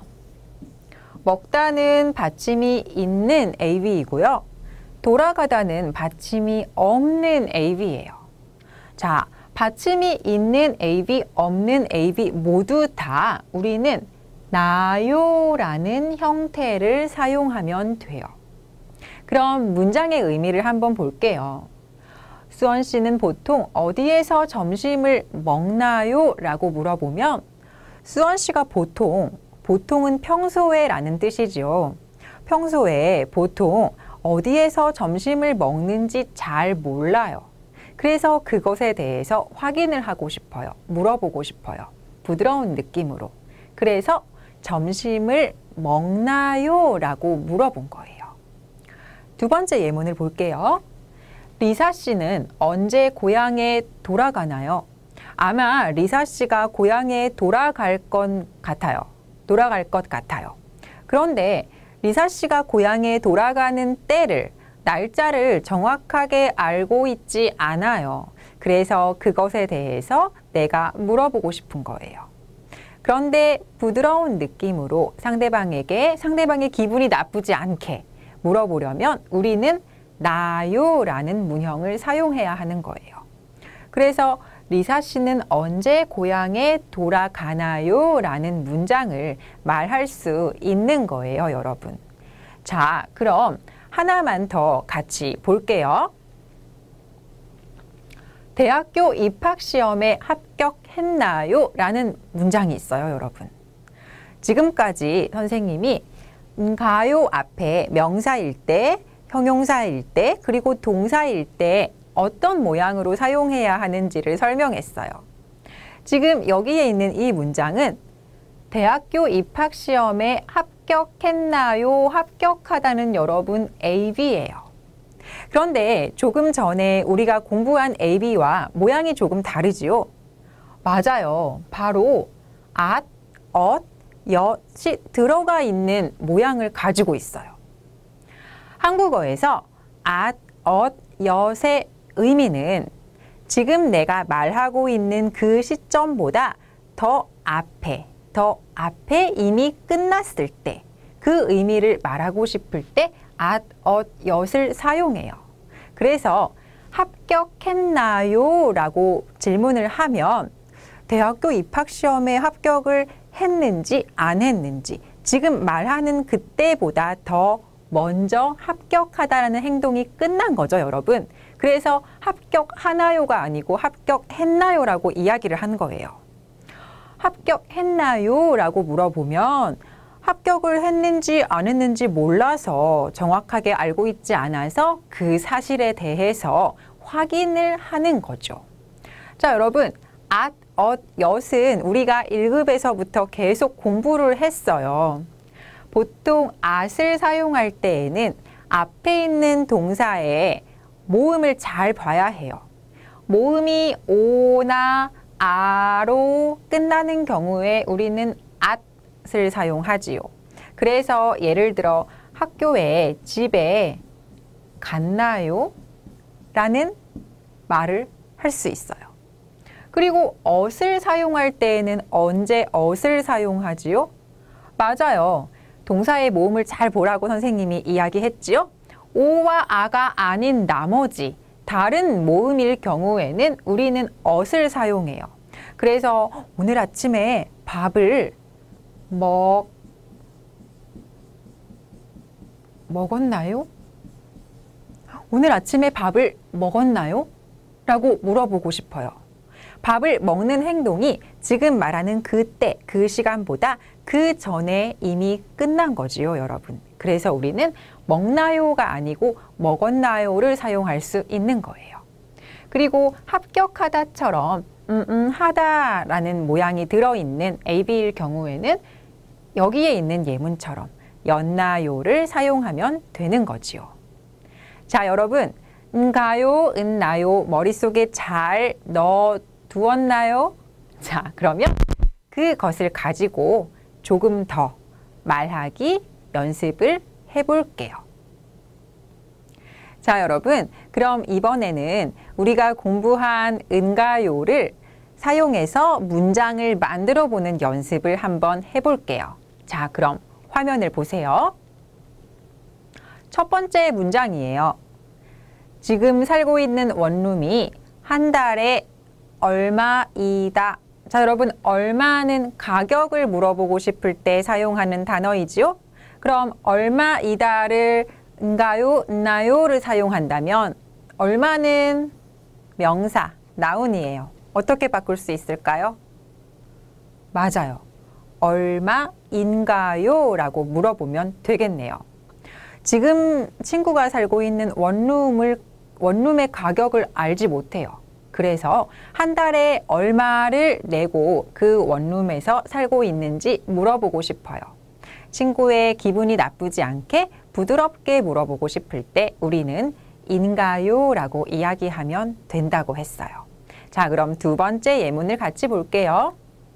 A: 먹다는 받침이 있는 AV이고요. 돌아가다는 받침이 없는 AV예요. 자, 받침이 있는 AV, 없는 AV 모두 다 우리는 나요 라는 형태를 사용하면 돼요. 그럼 문장의 의미를 한번 볼게요. 수원 씨는 보통 어디에서 점심을 먹나요? 라고 물어보면 수원 씨가 보통은 평소에 라는 뜻이죠. 평소에 보통 어디에서 점심을 먹는지 잘 몰라요. 그래서 그것에 대해서 확인을 하고 싶어요. 물어보고 싶어요. 부드러운 느낌으로. 그래서 점심을 먹나요? 라고 물어본 거예요. 두 번째 예문을 볼게요. 리사 씨는 언제 고향에 돌아가나요? 아마 리사 씨가 고향에 돌아갈 것 같아요. 그런데 리사 씨가 고향에 돌아가는 때를, 날짜를 정확하게 알고 있지 않아요. 그래서 그것에 대해서 내가 물어보고 싶은 거예요. 그런데 부드러운 느낌으로 상대방의 기분이 나쁘지 않게 물어보려면 우리는 나요 라는 문형을 사용해야 하는 거예요. 그래서 리사 씨는 언제 고향에 돌아가나요? 라는 문장을 말할 수 있는 거예요, 여러분. 자, 그럼 하나만 더 같이 볼게요. 대학교 입학시험에 합격했나요? 라는 문장이 있어요, 여러분. 지금까지 선생님이 가요 앞에 명사일 때, 형용사일 때, 그리고 동사일 때 어떤 모양으로 사용해야 하는지를 설명했어요. 지금 여기에 있는 이 문장은 대학교 입학시험에 합격했나요? 합격하다는 여러분 AB예요. 그런데 조금 전에 우리가 공부한 AB와 모양이 조금 다르지요? 맞아요. 바로 at, 엇, 엿이 들어가 있는 모양을 가지고 있어요. 한국어에서 at, 엇, 엿의 의미는 지금 내가 말하고 있는 그 시점보다 더 앞에 이미 끝났을 때 그 의미를 말하고 싶을 때 at, 엇, 엿을 사용해요. 그래서 합격했나요? 라고 질문을 하면 대학교 입학시험에 합격을 했는지 안 했는지 지금 말하는 그때보다 더 먼저 합격하다라는 행동이 끝난 거죠, 여러분. 그래서 합격하나요가 아니고 합격했나요라고 이야기를 한 거예요. 합격했나요? 라고 물어보면 합격을 했는지 안 했는지 몰라서 정확하게 알고 있지 않아서 그 사실에 대해서 확인을 하는 거죠. 자, 여러분, at, 엇, 엿은 우리가 1급에서부터 계속 공부를 했어요. 보통 at을 사용할 때에는 앞에 있는 동사에 모음을 잘 봐야 해요. 모음이 오나 아로 끝나는 경우에 우리는 at을 사용하지요. 그래서 예를 들어 학교에 집에 갔나요? 라는 말을 할 수 있어요. 그리고 엇을 사용할 때에는 언제 엇을 사용하지요? 맞아요. 동사의 모음을 잘 보라고 선생님이 이야기했지요. 오와 아가 아닌 나머지 다른 모음일 경우에는 우리는 엇을 사용해요. 그래서 오늘 아침에 밥을 먹었나요? 오늘 아침에 밥을 먹었나요? 라고 물어보고 싶어요. 밥을 먹는 행동이 지금 말하는 그때, 그 시간보다 그 전에 이미 끝난 거지요, 여러분. 그래서 우리는 먹나요가 아니고 먹었나요를 사용할 수 있는 거예요. 그리고 합격하다처럼 하다라는 모양이 들어있는 AB일 경우에는 여기에 있는 예문처럼 였나요를 사용하면 되는 거지요. 자, 여러분, 가요, 나요 머릿속에 잘 넣어두었나요? 자, 그러면 그것을 가지고 조금 더 말하기 연습을 해볼게요. 자, 여러분, 그럼 이번에는 우리가 공부한 은가요를 사용해서 문장을 만들어 보는 연습을 한번 해볼게요. 자, 그럼 화면을 보세요. 첫 번째 문장이에요. 지금 살고 있는 원룸이 한 달에 얼마이다. 자, 여러분, 얼마는 가격을 물어보고 싶을 때 사용하는 단어이지요? 그럼 얼마이다를 은가요, 나요를 사용한다면 얼마는 명사, 나운이에요. 어떻게 바꿀 수 있을까요? 맞아요. 얼마인가요? 라고 물어보면 되겠네요. 지금 친구가 살고 있는 원룸의 가격을 알지 못해요. 그래서 한 달에 얼마를 내고 그 원룸에서 살고 있는지 물어보고 싶어요. 친구의 기분이 나쁘지 않게 부드럽게 물어보고 싶을 때 우리는 인가요? 라고 이야기하면 된다고 했어요. 자, 그럼 두 번째 예문을 같이 볼게요.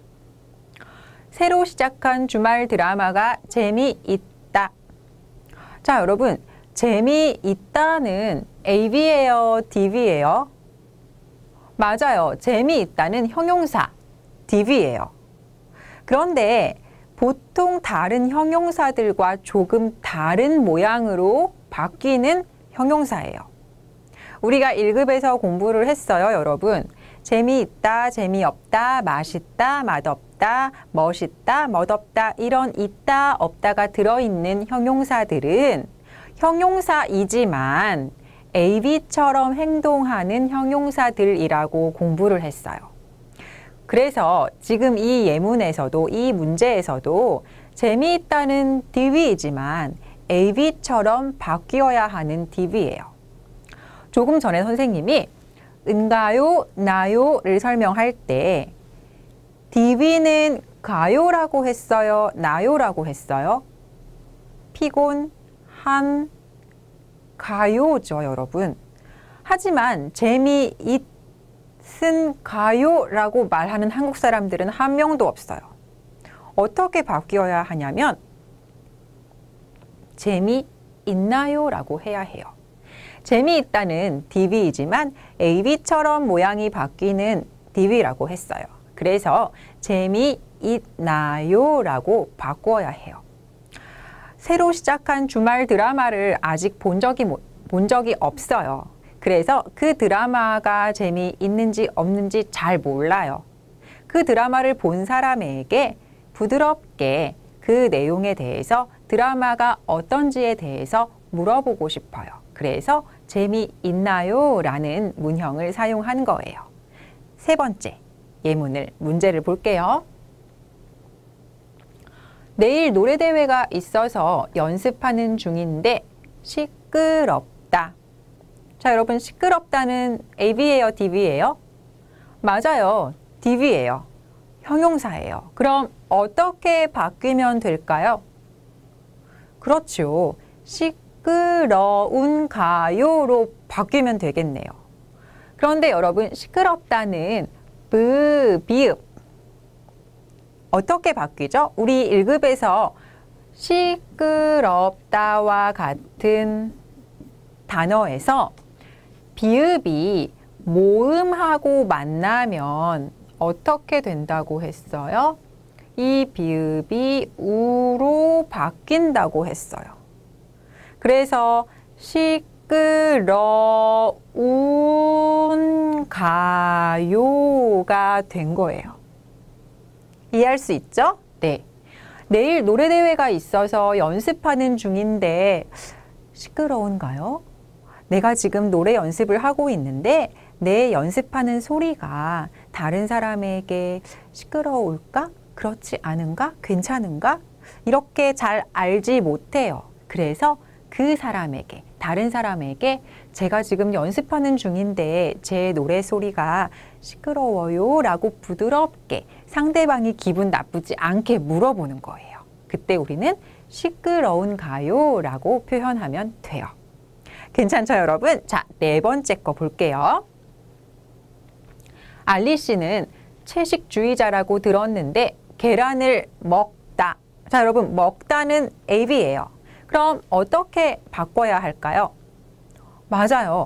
A: 새로 시작한 주말 드라마가 재미있다. 자, 여러분, 재미있다는 AB예요, DB예요? 맞아요. 재미있다는 형용사, DB예요. 그런데 보통 다른 형용사들과 조금 다른 모양으로 바뀌는 형용사예요. 우리가 1급에서 공부를 했어요, 여러분. 재미있다, 재미없다, 맛있다, 맛없다, 멋있다, 멋없다 이런 있다, 없다가 들어있는 형용사들은 형용사이지만 AB처럼 행동하는 형용사들이라고 공부를 했어요. 그래서 지금 이 예문에서도, 이 문제에서도 재미있다는 DV이지만 AB처럼 바뀌어야 하는 DV예요. 조금 전에 선생님이 은가요, 나요를 설명할 때 DV는 가요라고 했어요, 나요라고 했어요? 피곤한 가요죠, 여러분. 하지만 재미있은 가요라고 말하는 한국 사람들은 한 명도 없어요. 어떻게 바뀌어야 하냐면 재미있나요? 라고 해야 해요. 재미있다는 DV이지만 AB처럼 모양이 바뀌는 DV라고 했어요. 그래서 재미있나요? 라고 바꿔야 해요. 새로 시작한 주말 드라마를 아직 본 적이 없어요. 그래서 그 드라마가 재미있는지 없는지 잘 몰라요. 그 드라마를 본 사람에게 부드럽게 그 내용에 대해서, 드라마가 어떤지에 대해서 물어보고 싶어요. 그래서 재미있나요? 라는 문형을 사용한 거예요. 세 번째 문제를 볼게요. 내일 노래대회가 있어서 연습하는 중인데 시끄럽다. 자, 여러분, 시끄럽다는 AB예요, DV예요? 맞아요. DV예요. 형용사예요. 그럼 어떻게 바뀌면 될까요? 그렇죠. 시끄러운 가요로 바뀌면 되겠네요. 그런데 여러분, 시끄럽다는 비읍 어떻게 바뀌죠? 우리 1급에서 시끄럽다와 같은 단어에서 비읍이 모음하고 만나면 어떻게 된다고 했어요? 이 비읍이 우로 바뀐다고 했어요. 그래서 시끄러운 가요가 된 거예요. 이해할 수 있죠? 네. 내일 노래대회가 있어서 연습하는 중인데 시끄러운가요? 내가 지금 노래 연습을 하고 있는데 내 연습하는 소리가 다른 사람에게 시끄러울까? 그렇지 않은가? 괜찮은가? 이렇게 잘 알지 못해요. 그래서 그 사람에게, 다른 사람에게 제가 지금 연습하는 중인데 제 노래 소리가 시끄러워요 라고 부드럽게 상대방이 기분 나쁘지 않게 물어보는 거예요. 그때 우리는 시끄러운가요? 라고 표현하면 돼요. 괜찮죠, 여러분? 자, 네 번째 거 볼게요. 알리 씨는 채식주의자라고 들었는데 계란을 먹다. 자, 여러분, 먹다는 AB예요. 그럼 어떻게 바꿔야 할까요? 맞아요.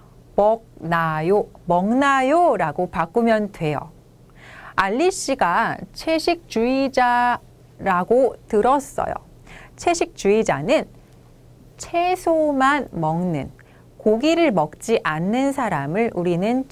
A: 먹나요 라고 바꾸면 돼요. 알리 씨가 채식주의자라고 들었어요. 채식주의자는 채소만 먹는, 고기를 먹지 않는 사람을 우리는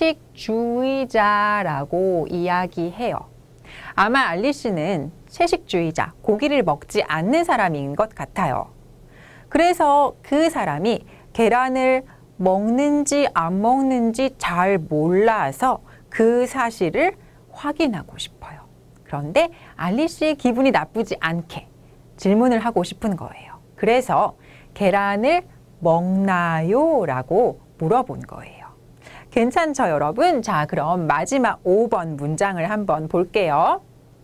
A: 채식주의자라고 이야기해요. 아마 알리 씨는 채식주의자, 고기를 먹지 않는 사람인 것 같아요. 그래서 그 사람이 계란을 먹는지 안 먹는지 잘 몰라서 그 사실을 확인하고 싶어요. 그런데 알리 씨의 기분이 나쁘지 않게 질문을 하고 싶은 거예요. 그래서 계란을 먹나요? 라고 물어본 거예요. 괜찮죠, 여러분? 자, 그럼 마지막 5번 문장을 한번 볼게요.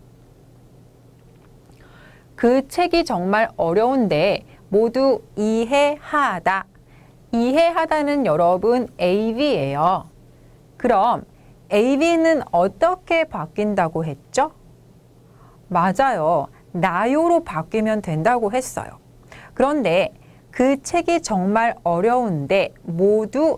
A: 그 책이 정말 어려운데 모두 이해하다. 이해하다는 여러분 AB예요. 그럼 AB는 어떻게 바뀐다고 했죠? 맞아요. 나요로 바뀌면 된다고 했어요. 그런데 그 책이 정말 어려운데 모두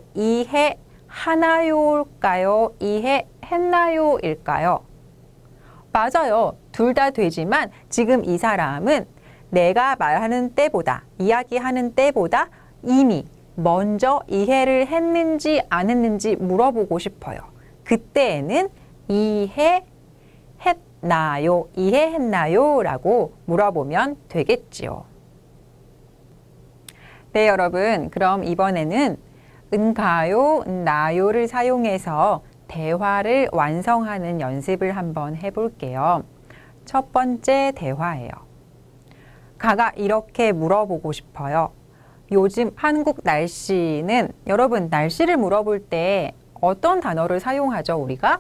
A: 이해하나요일까요? 이해했나요일까요? 맞아요. 둘 다 되지만 지금 이 사람은 내가 말하는 때보다, 이야기하는 때보다 이미 먼저 이해를 했는지 안 했는지 물어보고 싶어요. 그때에는 이해했나요? 이해했나요? 라고 물어보면 되겠지요. 네, 여러분. 그럼 이번에는 은가요, 나요를 사용해서 대화를 완성하는 연습을 한번 해볼게요. 첫 번째 대화예요. 가가 이렇게 물어보고 싶어요. 요즘 한국 날씨는, 여러분, 날씨를 물어볼 때 어떤 단어를 사용하죠, 우리가?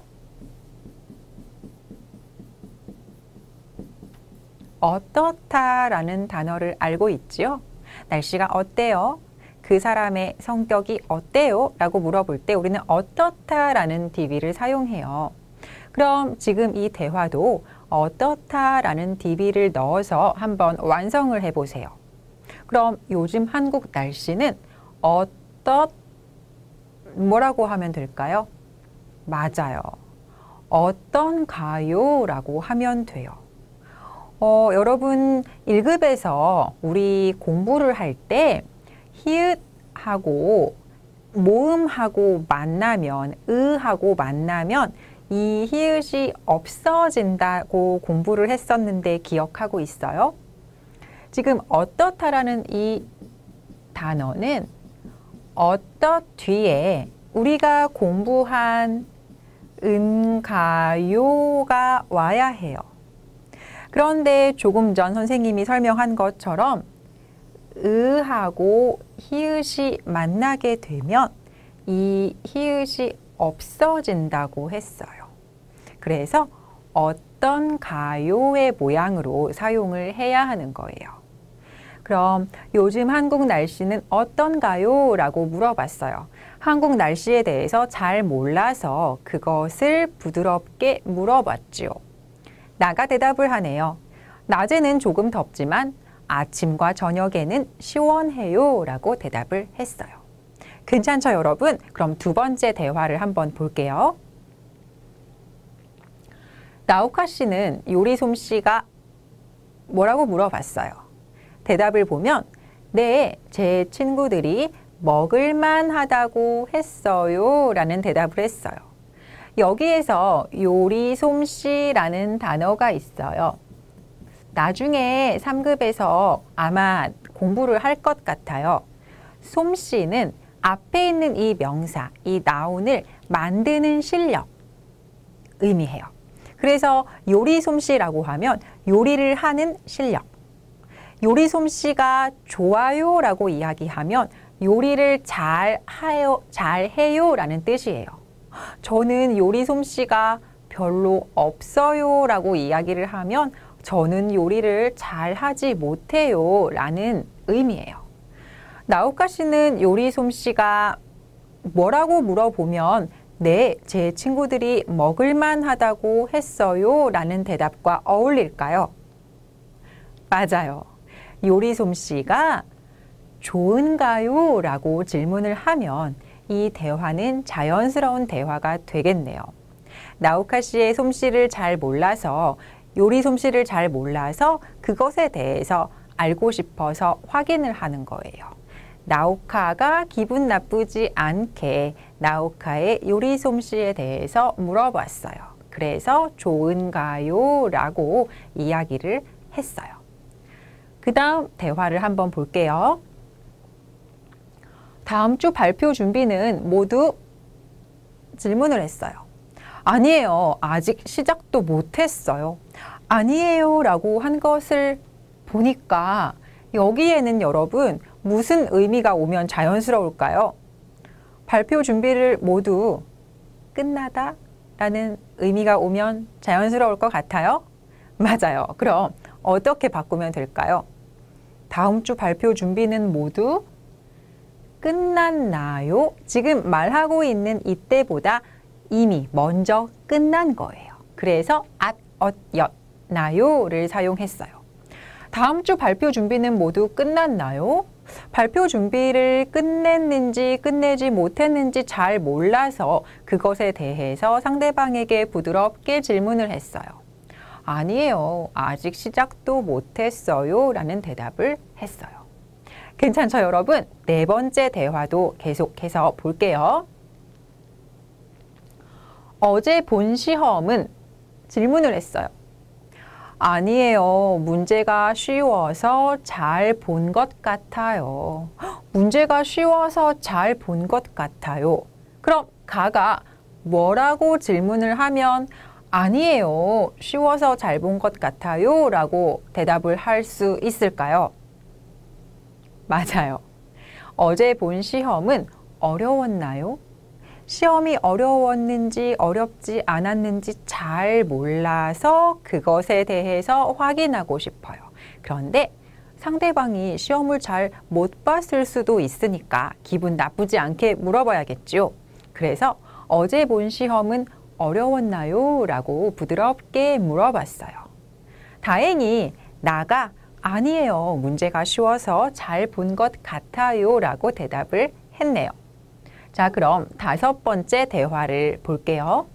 A: 어떻다라는 단어를 알고 있지요? 날씨가 어때요? 그 사람의 성격이 어때요? 라고 물어볼 때 우리는 어떻다라는 DB를 사용해요. 그럼 지금 이 대화도 어떻다라는 DB를 넣어서 한번 완성을 해보세요. 그럼 요즘 한국 날씨는 뭐라고 하면 될까요? 맞아요. 어떤가요? 라고 하면 돼요. 여러분 1급에서 우리 공부를 할 때 히읗하고 모음하고 만나면 으하고 만나면 이 히읗이 없어진다고 공부를 했었는데 기억하고 있어요? 지금 어떻다라는 이 단어는 어떻 뒤에 우리가 공부한 은가요가 와야 해요. 그런데 조금 전 선생님이 설명한 것처럼 으하고 히읗이 만나게 되면 이 히읗이 없어진다고 했어요. 그래서 어떤 가요의 모양으로 사용을 해야 하는 거예요. 그럼 요즘 한국 날씨는 어떤가요? 라고 물어봤어요. 한국 날씨에 대해서 잘 몰라서 그것을 부드럽게 물어봤지요. 나가 대답을 하네요. 낮에는 조금 덥지만 아침과 저녁에는 시원해요 라고 대답을 했어요. 괜찮죠, 여러분? 그럼 두 번째 대화를 한번 볼게요. 나우카 씨는 요리 솜씨가 뭐라고 물어봤어요. 대답을 보면 네, 제 친구들이 먹을만 하다고 했어요 라는 대답을 했어요. 여기에서 요리 솜씨라는 단어가 있어요. 나중에 3급에서 아마 공부를 할 것 같아요. 솜씨는 앞에 있는 이 명사, 이 나운을 만드는 실력 의미해요. 그래서 요리 솜씨라고 하면 요리를 하는 실력. 요리 솜씨가 좋아요 라고 이야기하면 요리를 잘해요 라는 뜻이에요. 저는 요리 솜씨가 별로 없어요 라고 이야기를 하면 저는 요리를 잘하지 못해요 라는 의미예요. 나우카 씨는 요리 솜씨가 뭐라고 물어보면 네, 제 친구들이 먹을만 하다고 했어요 라는 대답과 어울릴까요? 맞아요. 요리 솜씨가 좋은가요? 라고 질문을 하면 이 대화는 자연스러운 대화가 되겠네요. 나우카 씨의 솜씨를 잘 몰라서 요리 솜씨를 잘 몰라서 그것에 대해서 알고 싶어서 확인을 하는 거예요. 나우카가 기분 나쁘지 않게 나우카의 요리 솜씨에 대해서 물어봤어요. 그래서 좋은가요? 라고 이야기를 했어요. 그 다음 대화를 한번 볼게요. 다음 주 발표 준비는 모두 질문을 했어요. 아니에요. 아직 시작도 못했어요. 아니에요 라고 한 것을 보니까 여기에는 여러분 무슨 의미가 오면 자연스러울까요? 발표 준비를 모두 끝나다 라는 의미가 오면 자연스러울 것 같아요? 맞아요. 그럼 어떻게 바꾸면 될까요? 다음 주 발표 준비는 모두 끝났나요? 지금 말하고 있는 이때보다 이미 먼저 끝난 거예요. 그래서 나요를 사용했어요. 다음 주 발표 준비는 모두 끝났나요? 발표 준비를 끝냈는지 끝내지 못했는지 잘 몰라서 그것에 대해서 상대방에게 부드럽게 질문을 했어요. 아니에요. 아직 시작도 못했어요. 라는 대답을 했어요. 괜찮죠, 여러분? 네 번째 대화도 계속해서 볼게요. 어제 본 시험은 질문을 했어요. 아니에요. 문제가 쉬워서 잘 본 것 같아요. 문제가 쉬워서 잘 본 것 같아요. 그럼 가가 뭐라고 질문을 하면 아니에요. 쉬워서 잘 본 것 같아요. 라고 대답을 할 수 있을까요? 맞아요. 어제 본 시험은 어려웠나요? 시험이 어려웠는지 어렵지 않았는지 잘 몰라서 그것에 대해서 확인하고 싶어요. 그런데 상대방이 시험을 잘 못 봤을 수도 있으니까 기분 나쁘지 않게 물어봐야겠죠. 그래서 어제 본 시험은 어려웠나요? 라고 부드럽게 물어봤어요. 다행히 나가 아니에요. 문제가 쉬워서 잘 본 것 같아요. 라고 대답을 했네요. 자, 그럼 5번째 대화를 볼게요.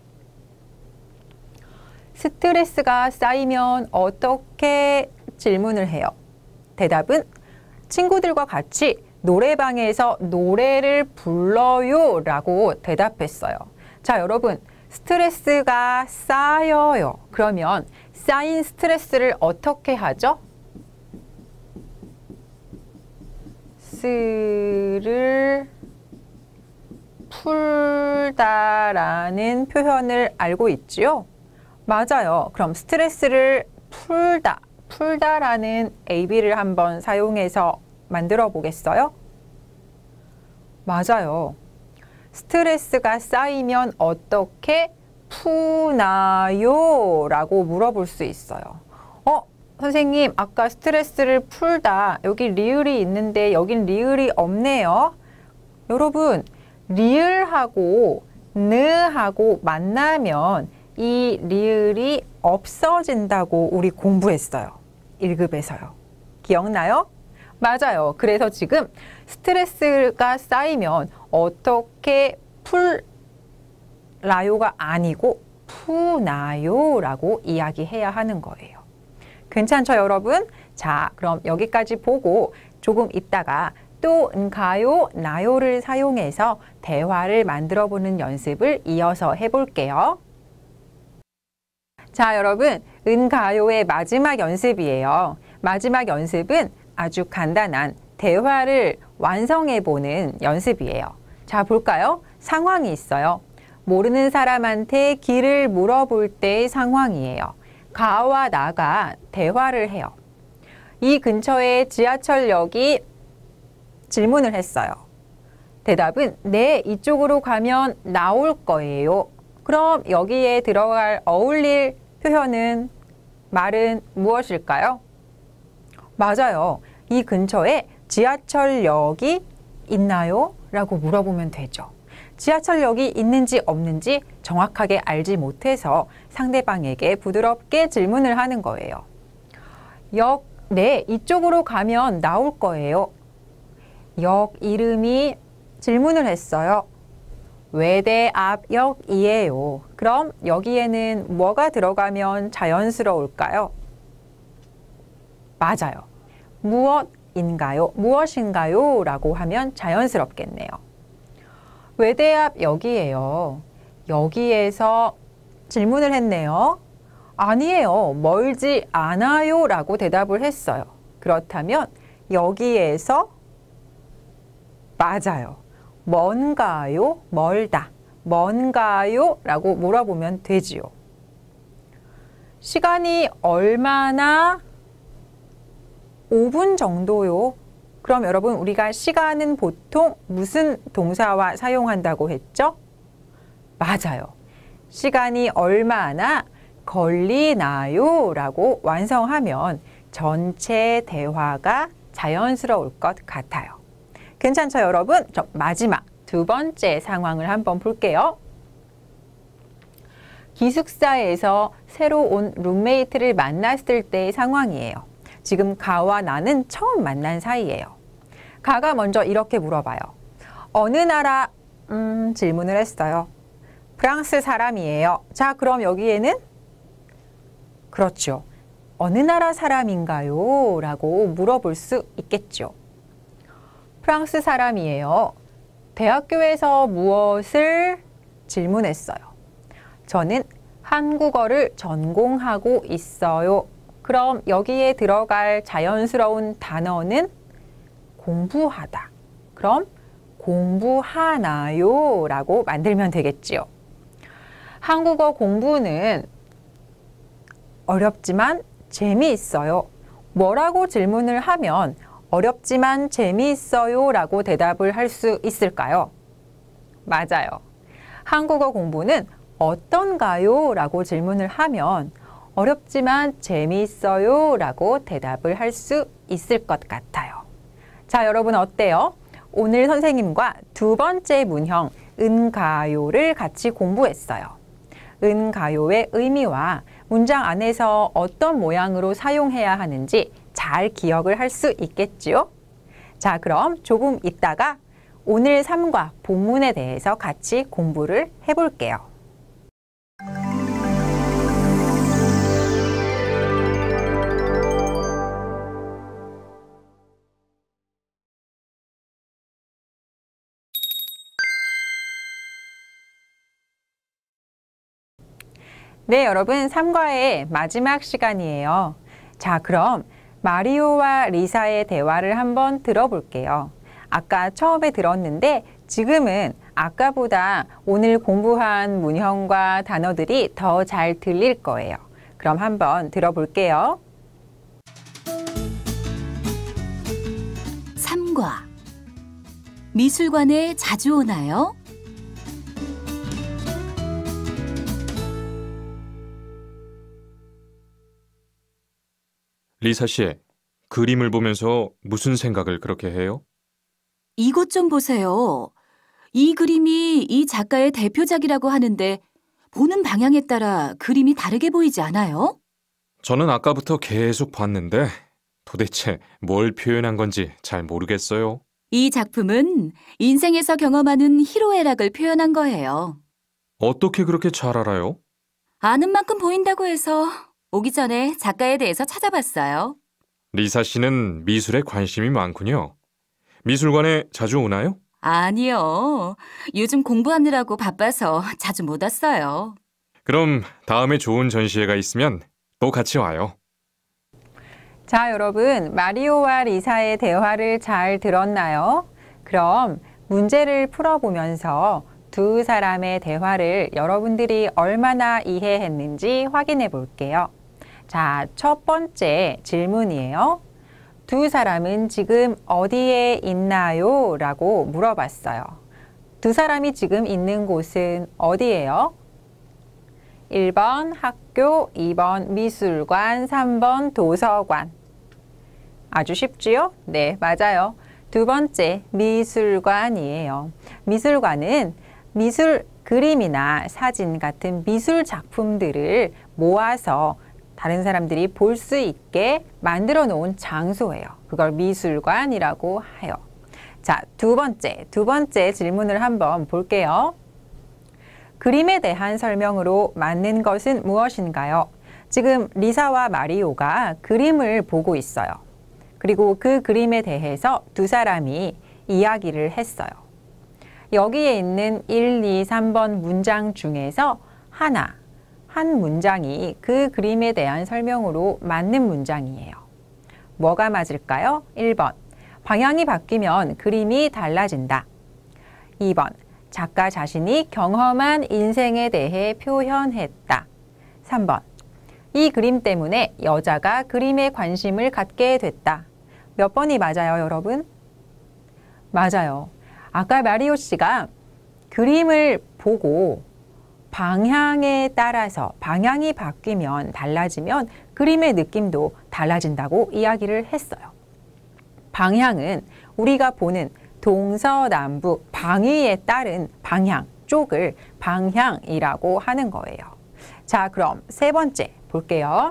A: 스트레스가 쌓이면 어떻게 질문을 해요? 대답은 친구들과 같이 노래방에서 노래를 불러요 라고 대답했어요. 자, 여러분, 스트레스가 쌓여요. 그러면 쌓인 스트레스를 어떻게 하죠? 스를 풀다라는 표현을 알고 있지요? 맞아요. 그럼 스트레스를 풀다라는 AB를 한번 사용해서 만들어 보겠어요? 맞아요. 스트레스가 쌓이면 어떻게 푸나요? 라고 물어볼 수 있어요. 선생님, 아까 스트레스를 풀다. 여기 리을이 있는데 여긴 리을이 없네요. 여러분, 리을하고 느하고 만나면 이 리을이 없어진다고 우리 공부했어요. 1급에서요. 기억나요? 맞아요. 그래서 지금 스트레스가 쌓이면 어떻게 풀나요가 아니고 푸나요 라고 이야기해야 하는 거예요. 괜찮죠, 여러분? 자, 그럼 여기까지 보고 조금 있다가 또 가요, 나요를 사용해서 대화를 만들어 보는 연습을 이어서 해볼게요. 자, 여러분, 가요의 마지막 연습이에요. 마지막 연습은 아주 간단한 대화를 완성해 보는 연습이에요. 자, 볼까요? 상황이 있어요. 모르는 사람한테 길을 물어볼 때의 상황이에요. 가와 나가 대화를 해요. 이 근처에 지하철역이 질문을 했어요. 대답은 네, 이쪽으로 가면 나올 거예요. 그럼 여기에 들어갈 어울릴 표현은 말은 무엇일까요? 맞아요. 이 근처에 지하철역이 있나요? 라고 물어보면 되죠. 지하철역이 있는지 없는지 정확하게 알지 못해서 상대방에게 부드럽게 질문을 하는 거예요. 네, 이쪽으로 가면 나올 거예요. 역 이름이 질문을 했어요. 외대 앞 역이에요. 그럼 여기에는 뭐가 들어가면 자연스러울까요? 맞아요. 무엇인가요? 무엇인가요? 라고 하면 자연스럽겠네요. 외대 앞 역이에요. 여기에서 질문을 했네요. 아니에요. 멀지 않아요. 라고 대답을 했어요. 그렇다면 여기에서 맞아요. 먼가요? 멀다. 먼가요? 라고 물어보면 되지요. 시간이 얼마나? 5분 정도요. 그럼 여러분, 우리가 시간은 보통 무슨 동사와 사용한다고 했죠? 맞아요. 시간이 얼마나 걸리나요? 라고 완성하면 전체 대화가 자연스러울 것 같아요. 괜찮죠, 여러분? 저 마지막 2번째 상황을 한번 볼게요. 기숙사에서 새로 온 룸메이트를 만났을 때의 상황이에요. 지금 가와 나는 처음 만난 사이예요. 가가 먼저 이렇게 물어봐요. 어느 나라? 질문을 했어요. 프랑스 사람이에요. 자, 그럼 여기에는 그렇죠. 어느 나라 사람인가요? 라고 물어볼 수 있겠죠. 프랑스 사람이에요. 대학교에서 무엇을? 질문했어요. 저는 한국어를 전공하고 있어요. 그럼 여기에 들어갈 자연스러운 단어는 공부하다, 그럼 공부하나요? 라고 만들면 되겠지요. 한국어 공부는 어렵지만 재미있어요. 뭐라고 질문을 하면 어렵지만 재미있어요 라고 대답을 할 수 있을까요? 맞아요. 한국어 공부는 어떤가요? 라고 질문을 하면 어렵지만 재미있어요 라고 대답을 할 수 있을 것 같아요. 자, 여러분 어때요? 오늘 선생님과 두 번째 문형 은가요를 같이 공부했어요. 은가요의 의미와 문장 안에서 어떤 모양으로 사용해야 하는지 잘 기억을 할 수 있겠지요? 자, 그럼 조금 있다가 오늘 3과 본문에 대해서 같이 공부를 해볼게요. 네, 여러분 3과의 마지막 시간이에요. 자, 그럼 마리오와 리사의 대화를 한번 들어볼게요. 아까 처음에 들었는데 지금은 아까보다 오늘 공부한 문형과 단어들이 더 잘 들릴 거예요. 그럼 한번 들어볼게요.
C: 3과 미술관에 자주 오나요?
B: 리사 씨, 그림을 보면서 무슨 생각을 그렇게 해요?
C: 이것 좀 보세요. 이 그림이 이 작가의 대표작이라고 하는데 보는 방향에 따라 그림이 다르게 보이지 않아요?
B: 저는 아까부터 계속 봤는데 도대체 뭘 표현한 건지 잘 모르겠어요.
C: 이 작품은 인생에서 경험하는 희로애락을 표현한 거예요.
B: 어떻게 그렇게 잘 알아요?
C: 아는 만큼 보인다고 해서 오기 전에 작가에 대해서 찾아봤어요.
B: 리사 씨는 미술에 관심이 많군요. 미술관에 자주 오나요?
C: 아니요. 요즘 공부하느라고 바빠서 자주 못 왔어요.
B: 그럼 다음에 좋은 전시회가 있으면 또 같이 와요.
A: 자, 여러분 마리오와 리사의 대화를 잘 들었나요? 그럼 문제를 풀어보면서 두 사람의 대화를 여러분들이 얼마나 이해했는지 확인해 볼게요. 자, 첫 번째 질문이에요. 두 사람은 지금 어디에 있나요? 라고 물어봤어요. 두 사람이 지금 있는 곳은 어디예요? 1번 학교, 2번 미술관, 3번 도서관. 아주 쉽지요? 네, 맞아요. 두 번째, 미술관이에요. 미술관은 미술 그림이나 사진 같은 미술 작품들을 모아서 다른 사람들이 볼 수 있게 만들어 놓은 장소예요. 그걸 미술관이라고 해요. 자, 두 번째 질문을 한번 볼게요. 그림에 대한 설명으로 맞는 것은 무엇인가요? 지금 리사와 마리오가 그림을 보고 있어요. 그리고 그 그림에 대해서 두 사람이 이야기를 했어요. 여기에 있는 1, 2, 3번 문장 중에서 한 문장이 그 그림에 대한 설명으로 맞는 문장이에요. 뭐가 맞을까요? 1번, 방향이 바뀌면 그림이 달라진다. 2번, 작가 자신이 경험한 인생에 대해 표현했다. 3번, 이 그림 때문에 여자가 그림에 관심을 갖게 됐다. 몇 번이 맞아요, 여러분? 맞아요. 아까 마리오 씨가 그림을 보고 방향에 따라서 방향이 바뀌면 달라지면 그림의 느낌도 달라진다고 이야기를 했어요. 방향은 우리가 보는 동서남북 방위에 따른 방향 쪽을 방향이라고 하는 거예요. 자, 그럼 세 번째 볼게요.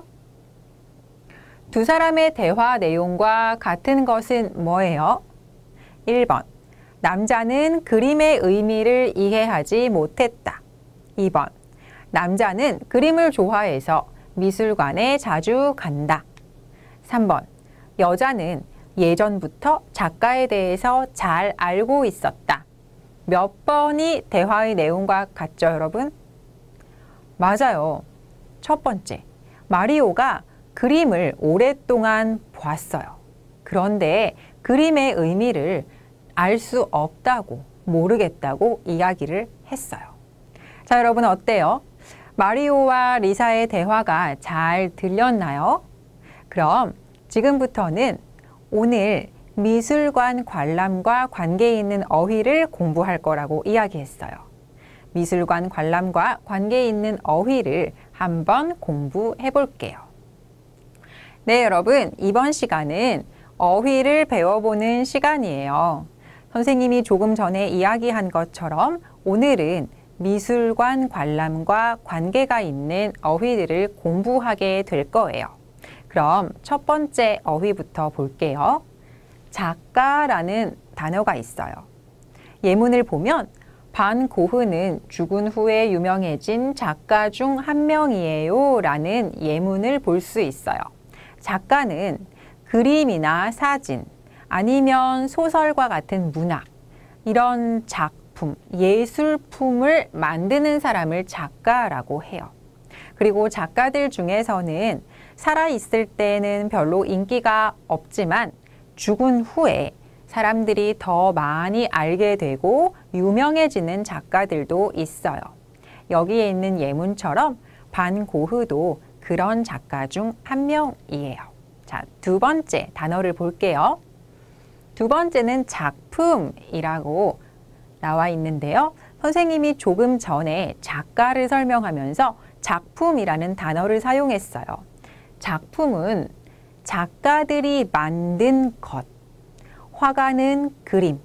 A: 두 사람의 대화 내용과 같은 것은 뭐예요? 1번, 남자는 그림의 의미를 이해하지 못했다. 2번, 남자는 그림을 좋아해서 미술관에 자주 간다. 3번, 여자는 예전부터 작가에 대해서 잘 알고 있었다. 몇 번이 대화의 내용과 같죠, 여러분? 맞아요. 첫 번째, 마리오가 그림을 오랫동안 보았어요. 그런데 그림의 의미를 알 수 없다고, 모르겠다고 이야기를 했어요. 자, 여러분 어때요? 마리오와 리사의 대화가 잘 들렸나요? 그럼 지금부터는 오늘 미술관 관람과 관계 있는 어휘를 공부할 거라고 이야기했어요. 미술관 관람과 관계 있는 어휘를 한번 공부해 볼게요. 네, 여러분, 이번 시간은 어휘를 배워보는 시간이에요. 선생님이 조금 전에 이야기한 것처럼 오늘은 미술관 관람과 관계가 있는 어휘들을 공부하게 될 거예요. 그럼 첫 번째 어휘부터 볼게요. 작가라는 단어가 있어요. 예문을 보면 반 고흐는 죽은 후에 유명해진 작가 중 한 명이에요 라는 예문을 볼 수 있어요. 작가는 그림이나 사진 아니면 소설과 같은 문학, 이런 작품, 예술품을 만드는 사람을 작가라고 해요. 그리고 작가들 중에서는 살아있을 때는 별로 인기가 없지만 죽은 후에 사람들이 더 많이 알게 되고 유명해지는 작가들도 있어요. 여기에 있는 예문처럼 반 고흐도 그런 작가 중 한 명이에요. 자, 두 번째 단어를 볼게요. 두 번째는 작품이라고 나와 있는데요. 선생님이 조금 전에 작가를 설명하면서 작품이라는 단어를 사용했어요. 작품은 작가들이 만든 것, 화가는 그림,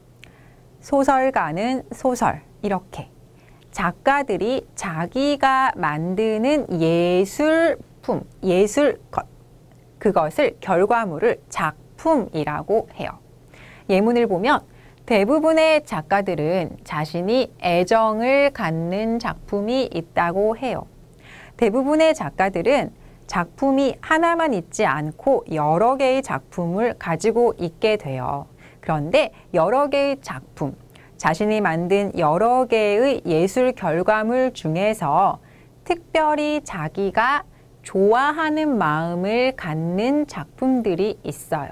A: 소설가는 소설, 이렇게 작가들이 자기가 만드는 예술품, 예술것, 그것을 결과물을 작품이라고 해요. 예문을 보면 대부분의 작가들은 자신이 애정을 갖는 작품이 있다고 해요. 대부분의 작가들은 작품이 하나만 있지 않고 여러 개의 작품을 가지고 있게 돼요. 그런데 여러 개의 작품, 자신이 만든 여러 개의 예술 결과물 중에서 특별히 자기가 좋아하는 마음을 갖는 작품들이 있어요.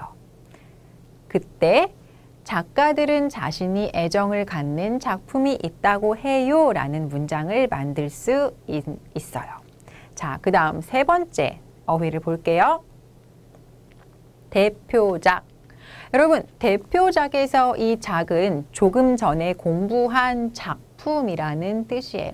A: 그때 작가들은 자신이 애정을 갖는 작품이 있다고 해요 라는 문장을 만들 수 있어요. 자, 그 다음 세 번째 어휘를 볼게요. 대표작. 여러분, 대표작에서 이 작은 조금 전에 공부한 작품이라는 뜻이에요.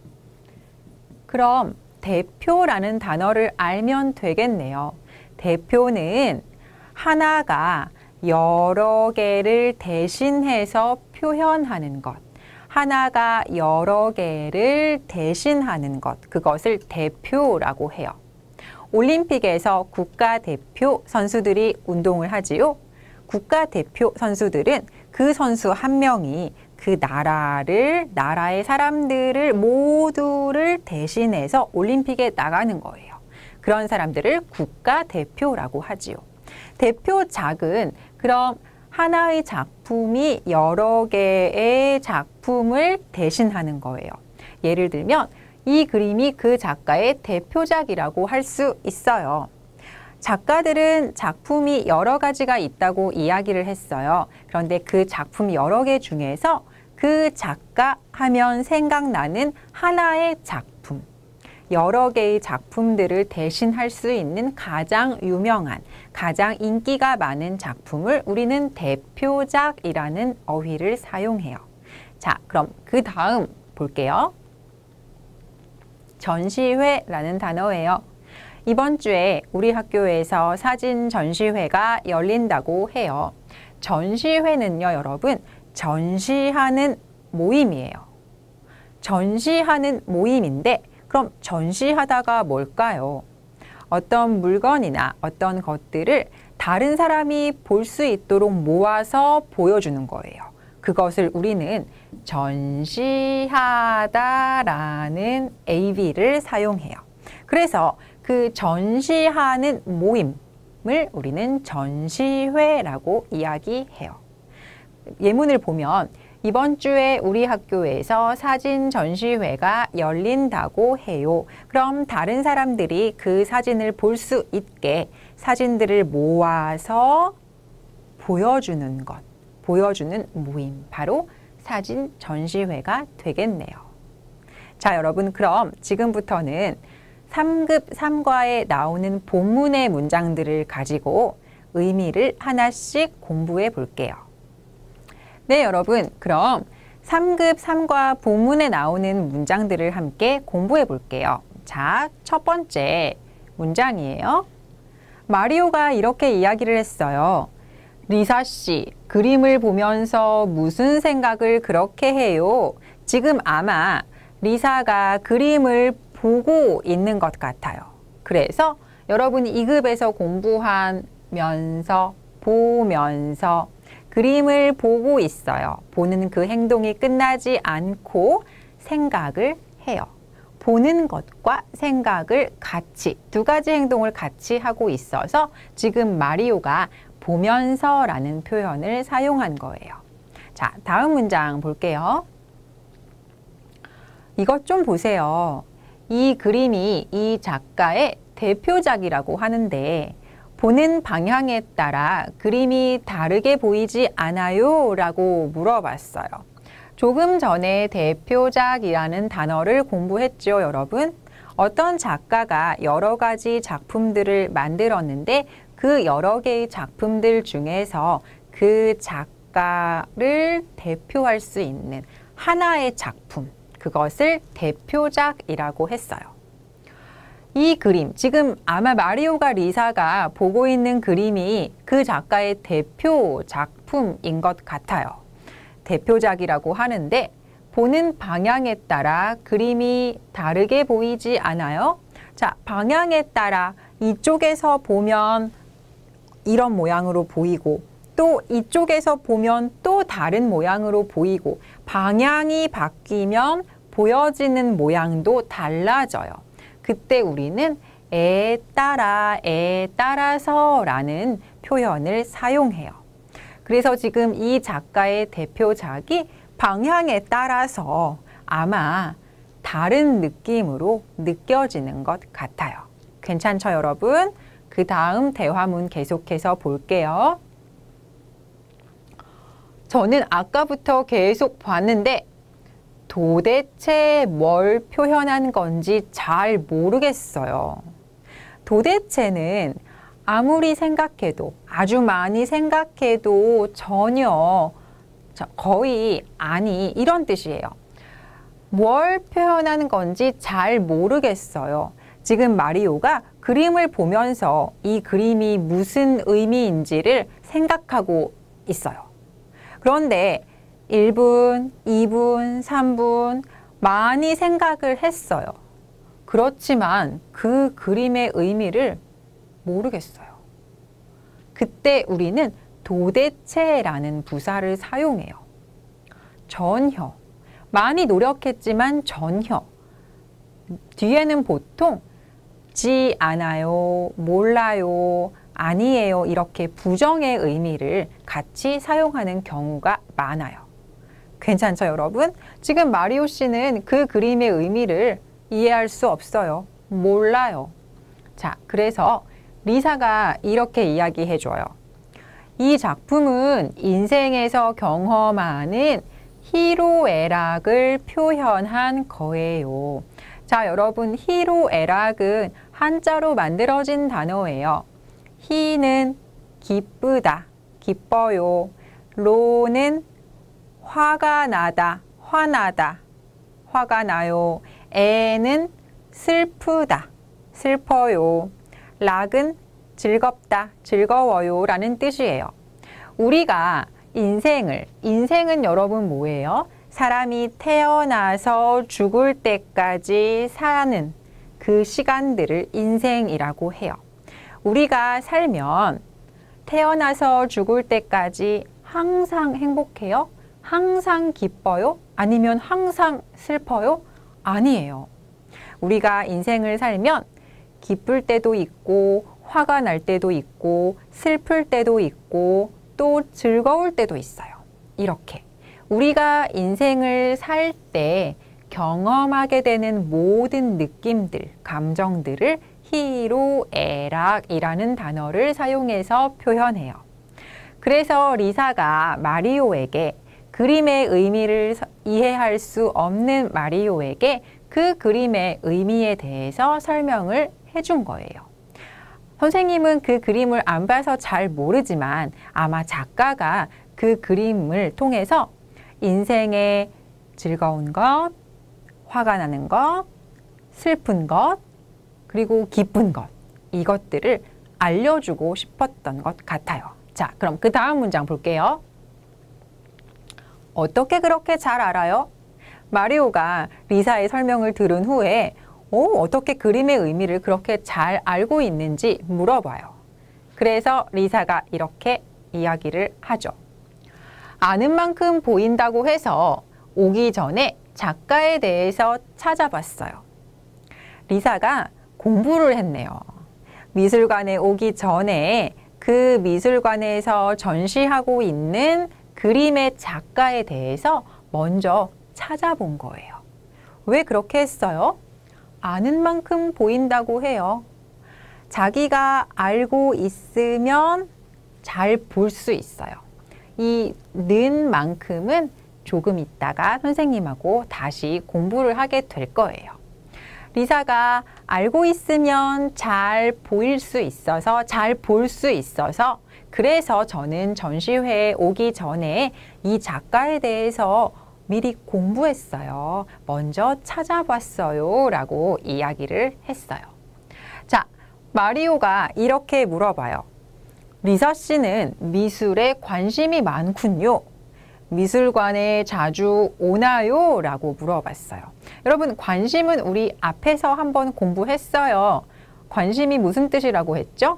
A: 그럼 대표라는 단어를 알면 되겠네요. 대표는 하나가 여러 개를 대신해서 표현하는 것, 하나가 여러 개를 대신하는 것, 그것을 대표라고 해요. 올림픽에서 국가대표 선수들이 운동을 하지요. 국가대표 선수들은 그 선수 한 명이 그 나라의 사람들을 모두를 대신해서 올림픽에 나가는 거예요. 그런 사람들을 국가대표라고 하지요. 대표작은 그럼 하나의 작품이 여러 개의 작품을 대신하는 거예요. 예를 들면 이 그림이 그 작가의 대표작이라고 할 수 있어요. 작가들은 작품이 여러 가지가 있다고 이야기를 했어요. 그런데 그 작품 여러 개 중에서 그 작가 하면 생각나는 하나의 작품, 여러 개의 작품들을 대신할 수 있는 가장 유명한, 가장 인기가 많은 작품을 우리는 대표작이라는 어휘를 사용해요. 자, 그럼 그 다음 볼게요. 전시회라는 단어예요. 이번 주에 우리 학교에서 사진 전시회가 열린다고 해요. 전시회는요, 여러분, 전시하는 모임이에요. 전시하는 모임인데 그럼 전시하다가 뭘까요? 어떤 물건이나 어떤 것들을 다른 사람이 볼 수 있도록 모아서 보여주는 거예요. 그것을 우리는 전시하다라는 AB를 사용해요. 그래서 그 전시하는 모임을 우리는 전시회라고 이야기해요. 예문을 보면 이번 주에 우리 학교에서 사진 전시회가 열린다고 해요. 그럼 다른 사람들이 그 사진을 볼 수 있게 사진들을 모아서 보여주는 것, 보여주는 모임, 바로 사진 전시회가 되겠네요. 자, 여러분, 그럼 지금부터는 3급 3과에 나오는 본문의 문장들을 가지고 의미를 하나씩 공부해 볼게요. 네, 여러분, 그럼 3급 3과 본문에 나오는 문장들을 함께 공부해 볼게요. 자, 첫 번째 문장이에요. 마리오가 이렇게 이야기를 했어요. 리사 씨, 그림을 보면서 무슨 생각을 그렇게 해요? 지금 아마 리사가 그림을 보고 있는 것 같아요. 그래서 여러분이 2급에서 공부하면서, 보면서 그림을 보고 있어요. 보는 그 행동이 끝나지 않고 생각을 해요. 보는 것과 생각을 같이, 두 가지 행동을 같이 하고 있어서 지금 마리오가 보면서라는 표현을 사용한 거예요. 자, 다음 문장 볼게요. 이것 좀 보세요. 이 그림이 이 작가의 대표작이라고 하는데 보는 방향에 따라 그림이 다르게 보이지 않아요? 라고 물어봤어요. 조금 전에 대표작이라는 단어를 공부했죠, 여러분? 어떤 작가가 여러 가지 작품들을 만들었는데 그 여러 개의 작품들 중에서 그 작가를 대표할 수 있는 하나의 작품, 그것을 대표작이라고 했어요. 이 그림, 지금 아마 마리오가 리사가 보고 있는 그림이 그 작가의 대표 작품인 것 같아요. 대표작이라고 하는데 보는 방향에 따라 그림이 다르게 보이지 않아요? 자, 방향에 따라 이쪽에서 보면 이런 모양으로 보이고 또 이쪽에서 보면 또 다른 모양으로 보이고 방향이 바뀌면 보여지는 모양도 달라져요. 그때 우리는 에 따라서라는 표현을 사용해요. 그래서 지금 이 작가의 대표작이 방향에 따라서 아마 다른 느낌으로 느껴지는 것 같아요. 괜찮죠, 여러분? 그 다음 대화문 계속해서 볼게요. 저는 아까부터 계속 봤는데 도대체 뭘 표현한 건지 잘 모르겠어요. 도대체는 아무리 생각해도, 아주 많이 생각해도 전혀, 거의 아니, 이런 뜻이에요. 뭘 표현하는 건지 잘 모르겠어요. 지금 마리오가 그림을 보면서 이 그림이 무슨 의미인지를 생각하고 있어요. 그런데 1분, 2분, 3분 많이 생각을 했어요. 그렇지만 그 그림의 의미를 모르겠어요. 그때 우리는 도대체라는 부사를 사용해요. 전혀. 많이 노력했지만 전혀. 뒤에는 보통 지 않아요, 몰라요, 아니에요 이렇게 부정의 의미를 같이 사용하는 경우가 많아요. 괜찮죠, 여러분? 지금 마리오 씨는 그 그림의 의미를 이해할 수 없어요. 몰라요. 자, 그래서 리사가 이렇게 이야기해줘요. 이 작품은 인생에서 경험하는 희로애락을 표현한 거예요. 자, 여러분, 희로애락은 한자로 만들어진 단어예요. 희는 기쁘다, 기뻐요. 로는 화가 나다, 화나다, 화가 나요. 애는 슬프다, 슬퍼요. 락은 즐겁다, 즐거워요 라는 뜻이에요. 우리가 인생은 여러분 뭐예요? 사람이 태어나서 죽을 때까지 사는 그 시간들을 인생이라고 해요. 우리가 살면 태어나서 죽을 때까지 항상 행복해요? 항상 기뻐요? 아니면 항상 슬퍼요? 아니에요. 우리가 인생을 살면 기쁠 때도 있고 화가 날 때도 있고 슬플 때도 있고 또 즐거울 때도 있어요. 이렇게 우리가 인생을 살 때 경험하게 되는 모든 느낌들, 감정들을 희로애락이라는 단어를 사용해서 표현해요. 그래서 리사가 마리오에게 그림의 의미를 이해할 수 없는 마리오에게 그 그림의 의미에 대해서 설명을 해준 거예요. 선생님은 그 그림을 안 봐서 잘 모르지만 아마 작가가 그 그림을 통해서 인생의 즐거운 것, 화가 나는 것, 슬픈 것, 그리고 기쁜 것, 이것들을 알려주고 싶었던 것 같아요. 자, 그럼 그 다음 문장 볼게요. 어떻게 그렇게 잘 알아요? 마리오가 리사의 설명을 들은 후에 어떻게 그림의 의미를 그렇게 잘 알고 있는지 물어봐요. 그래서 리사가 이렇게 이야기를 하죠. 아는 만큼 보인다고 해서 오기 전에 작가에 대해서 찾아봤어요. 리사가 공부를 했네요. 미술관에 오기 전에 그 미술관에서 전시하고 있는 그림의 작가에 대해서 먼저 찾아본 거예요. 왜 그렇게 했어요? 아는 만큼 보인다고 해요. 자기가 알고 있으면 잘 볼 수 있어요. 이 는 만큼은 조금 있다가 선생님하고 다시 공부를 하게 될 거예요. 리사가 알고 있으면 잘 보일 수 있어서, 잘 볼 수 있어서, 그래서 저는 전시회에 오기 전에 이 작가에 대해서 미리 공부했어요. 먼저 찾아봤어요. 라고 이야기를 했어요. 자, 마리오가 이렇게 물어봐요. 리사 씨는 미술에 관심이 많군요. 미술관에 자주 오나요? 라고 물어봤어요. 여러분, 관심은 우리 앞에서 한번 공부했어요. 관심이 무슨 뜻이라고 했죠?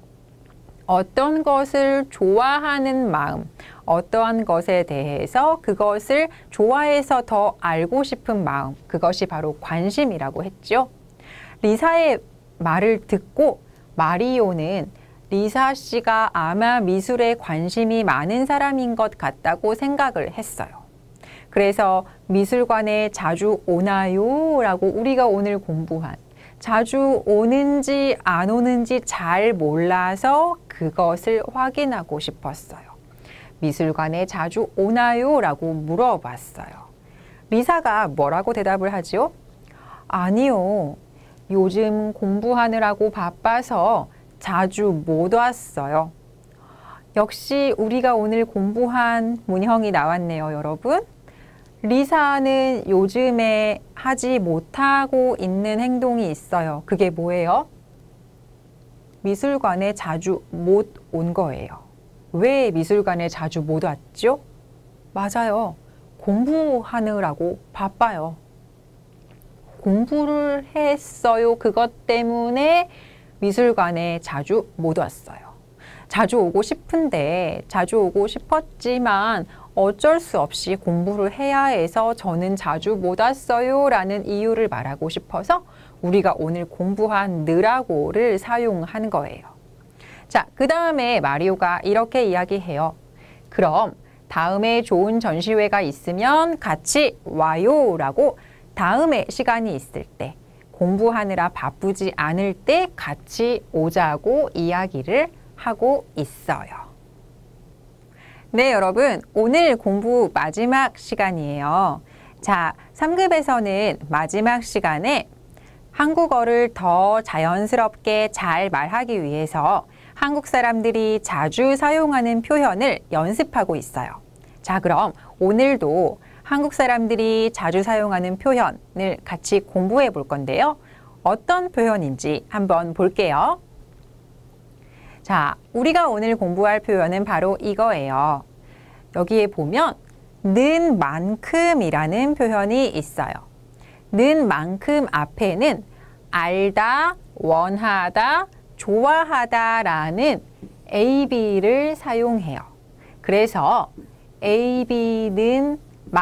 A: 어떤 것을 좋아하는 마음, 어떠한 것에 대해서 그것을 좋아해서 더 알고 싶은 마음, 그것이 바로 관심이라고 했죠. 리사의 말을 듣고 마리오는 리사 씨가 아마 미술에 관심이 많은 사람인 것 같다고 생각을 했어요. 그래서 미술관에 자주 오나요? 라고 우리가 오늘 공부한 자주 오는지 안 오는지 잘 몰라서 그것을 확인하고 싶었어요. 미술관에 자주 오나요? 라고 물어봤어요. 리사가 뭐라고 대답을 하지요? 아니요. 요즘 공부하느라고 바빠서 자주 못 왔어요. 역시 우리가 오늘 공부한 문형이 나왔네요, 여러분. 리사는 요즘에 하지 못하고 있는 행동이 있어요. 그게 뭐예요? 미술관에 자주 못 온 거예요. 왜 미술관에 자주 못 왔죠? 맞아요. 공부하느라고 바빠요. 공부를 했어요. 그것 때문에 미술관에 자주 못 왔어요. 자주 오고 싶은데, 자주 오고 싶었지만 어쩔 수 없이 공부를 해야 해서 저는 자주 못 왔어요 라는 이유를 말하고 싶어서 우리가 오늘 공부한 느라고를 사용한 거예요. 자, 그 다음에 마리오가 이렇게 이야기해요. 그럼 다음에 좋은 전시회가 있으면 같이 와요 라고 다음에 시간이 있을 때, 공부하느라 바쁘지 않을 때 같이 오자고 이야기를 하고 있어요. 네, 여러분, 오늘 공부 마지막 시간이에요. 자, 3급에서는 마지막 시간에 한국어를 더 자연스럽게 잘 말하기 위해서 한국 사람들이 자주 사용하는 표현을 연습하고 있어요. 자, 그럼 오늘도 한국 사람들이 자주 사용하는 표현을 같이 공부해 볼 건데요. 어떤 표현인지 한번 볼게요. 자, 우리가 오늘 공부할 표현은 바로 이거예요. 여기에 보면 는 만큼이라는 표현이 있어요. 는 만큼 앞에는 알다, 원하다, 좋아하다라는 AB를 사용해요. 그래서 AB는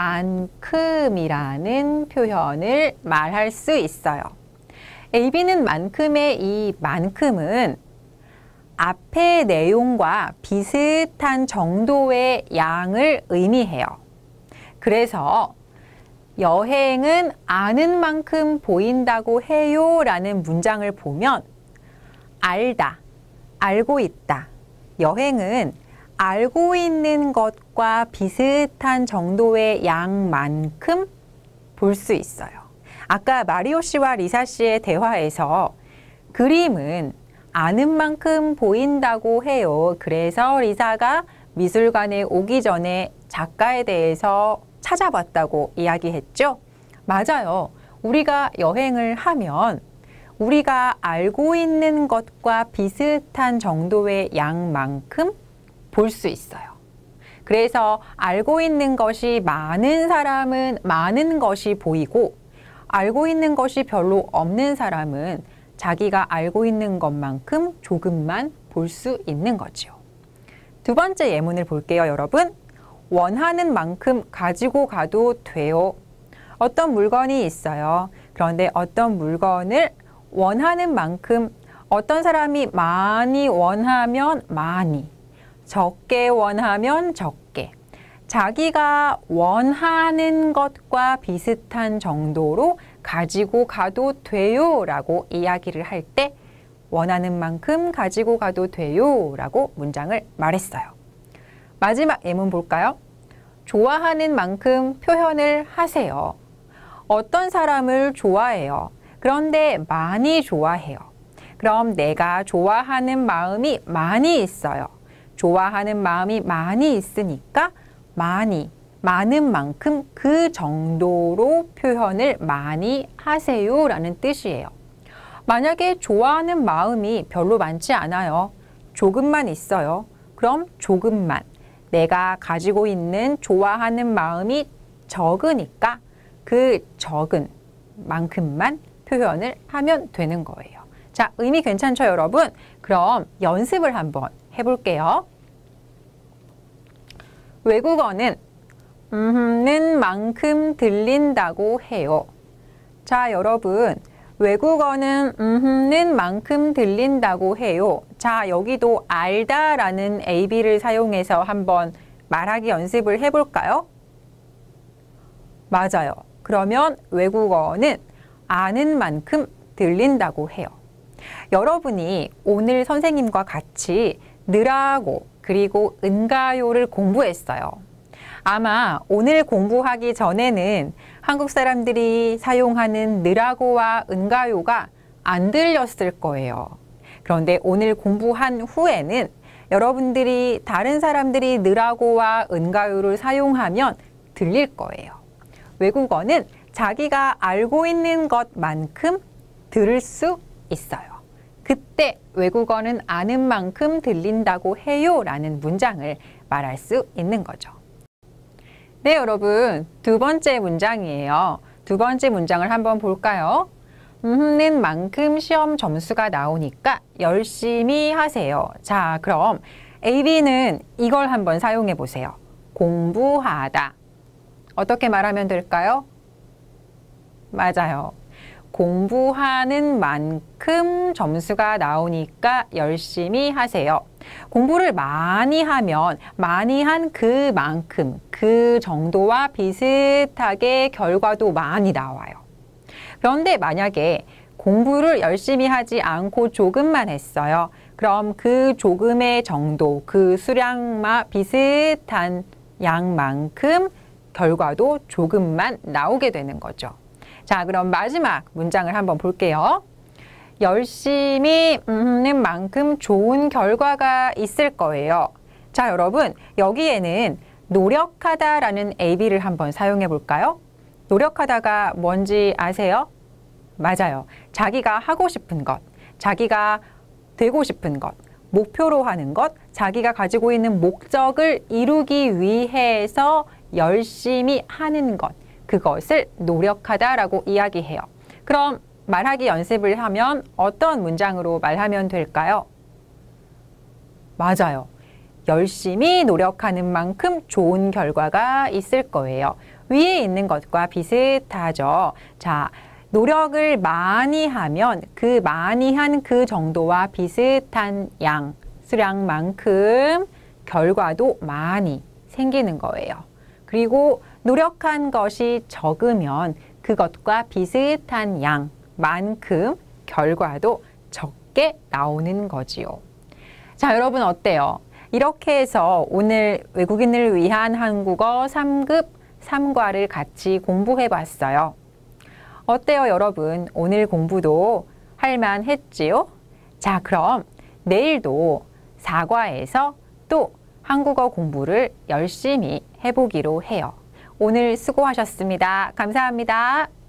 A: 만큼이라는 표현을 말할 수 있어요. AB는 만큼의 이 만큼은 앞의 내용과 비슷한 정도의 양을 의미해요. 그래서 여행은 아는 만큼 보인다고 해요 라는 문장을 보면 알다, 알고 있다. 여행은 알고 있는 것과 비슷한 정도의 양만큼 볼 수 있어요. 아까 마리오 씨와 리사 씨의 대화에서 그림은 아는 만큼 보인다고 해요. 그래서 리사가 미술관에 오기 전에 작가에 대해서 찾아봤다고 이야기했죠. 맞아요. 우리가 여행을 하면 우리가 알고 있는 것과 비슷한 정도의 양만큼 볼 수 있어요. 그래서 알고 있는 것이 많은 사람은 많은 것이 보이고 알고 있는 것이 별로 없는 사람은 자기가 알고 있는 것만큼 조금만 볼 수 있는 거죠. 두 번째 예문을 볼게요, 여러분. 원하는 만큼 가지고 가도 돼요. 어떤 물건이 있어요. 그런데 어떤 물건을 원하는 만큼 어떤 사람이 많이 원하면 많이, 적게 원하면 적게, 자기가 원하는 것과 비슷한 정도로 가지고 가도 돼요 라고 이야기를 할 때 원하는 만큼 가지고 가도 돼요 라고 문장을 말했어요. 마지막 예문 볼까요? 좋아하는 만큼 표현을 하세요. 어떤 사람을 좋아해요. 그런데 많이 좋아해요. 그럼 내가 좋아하는 마음이 많이 있어요. 좋아하는 마음이 많이 있으니까 많은 만큼 그 정도로 표현을 많이 하세요 라는 뜻이에요. 만약에 좋아하는 마음이 별로 많지 않아요. 조금만 있어요. 그럼 조금만. 내가 가지고 있는 좋아하는 마음이 적으니까 그 적은 만큼만 표현을 하면 되는 거예요. 자, 의미 괜찮죠, 여러분? 그럼 연습을 한번 해볼게요. 외국어는 는 만큼 들린다고 해요. 자, 여러분. 외국어는 는 만큼 들린다고 해요. 자, 여기도 알다라는 AB를 사용해서 한번 말하기 연습을 해볼까요? 맞아요. 그러면 외국어는 아는 만큼 들린다고 해요. 여러분이 오늘 선생님과 같이 느라고 그리고 은가요를 공부했어요. 아마 오늘 공부하기 전에는 한국 사람들이 사용하는 느라고와 은가요가 안 들렸을 거예요. 그런데 오늘 공부한 후에는 여러분들이 다른 사람들이 느라고와 은가요를 사용하면 들릴 거예요. 외국어는 자기가 알고 있는 것만큼 들을 수 있어요. 그때 외국어는 아는 만큼 들린다고 해요 라는 문장을 말할 수 있는 거죠. 네, 여러분. 두 번째 문장이에요. 두 번째 문장을 한번 볼까요? 는 만큼 시험 점수가 나오니까 열심히 하세요. 자, 그럼 AB는 이걸 한번 사용해 보세요. 공부하다. 어떻게 말하면 될까요? 맞아요. 공부하는 만큼 점수가 나오니까 열심히 하세요. 공부를 많이 하면 많이 한 그만큼 그 정도와 비슷하게 결과도 많이 나와요. 그런데 만약에 공부를 열심히 하지 않고 조금만 했어요. 그럼 그 조금의 정도, 그 수량과 비슷한 양만큼 결과도 조금만 나오게 되는 거죠. 자, 그럼 마지막 문장을 한번 볼게요. 열심히 는 만큼 좋은 결과가 있을 거예요. 자, 여러분, 여기에는 노력하다라는 AB를 한번 사용해 볼까요? 노력하다가 뭔지 아세요? 맞아요. 자기가 하고 싶은 것, 자기가 되고 싶은 것, 목표로 하는 것, 자기가 가지고 있는 목적을 이루기 위해서 열심히 하는 것, 그것을 노력하다라고 이야기해요. 그럼 말하기 연습을 하면 어떤 문장으로 말하면 될까요? 맞아요. 열심히 노력하는 만큼 좋은 결과가 있을 거예요. 위에 있는 것과 비슷하죠. 자, 노력을 많이 하면 그 많이 한 그 정도와 비슷한 양, 수량만큼 결과도 많이 생기는 거예요. 그리고 노력한 것이 적으면 그것과 비슷한 양만큼 결과도 적게 나오는 거지요. 자, 여러분 어때요? 이렇게 해서 오늘 외국인을 위한 한국어 3급 3과를 같이 공부해 봤어요. 어때요, 여러분? 오늘 공부도 할만했지요? 자, 그럼 내일도 4과에서 또 한국어 공부를 열심히 해보기로 해요. 오늘 수고하셨습니다. 감사합니다.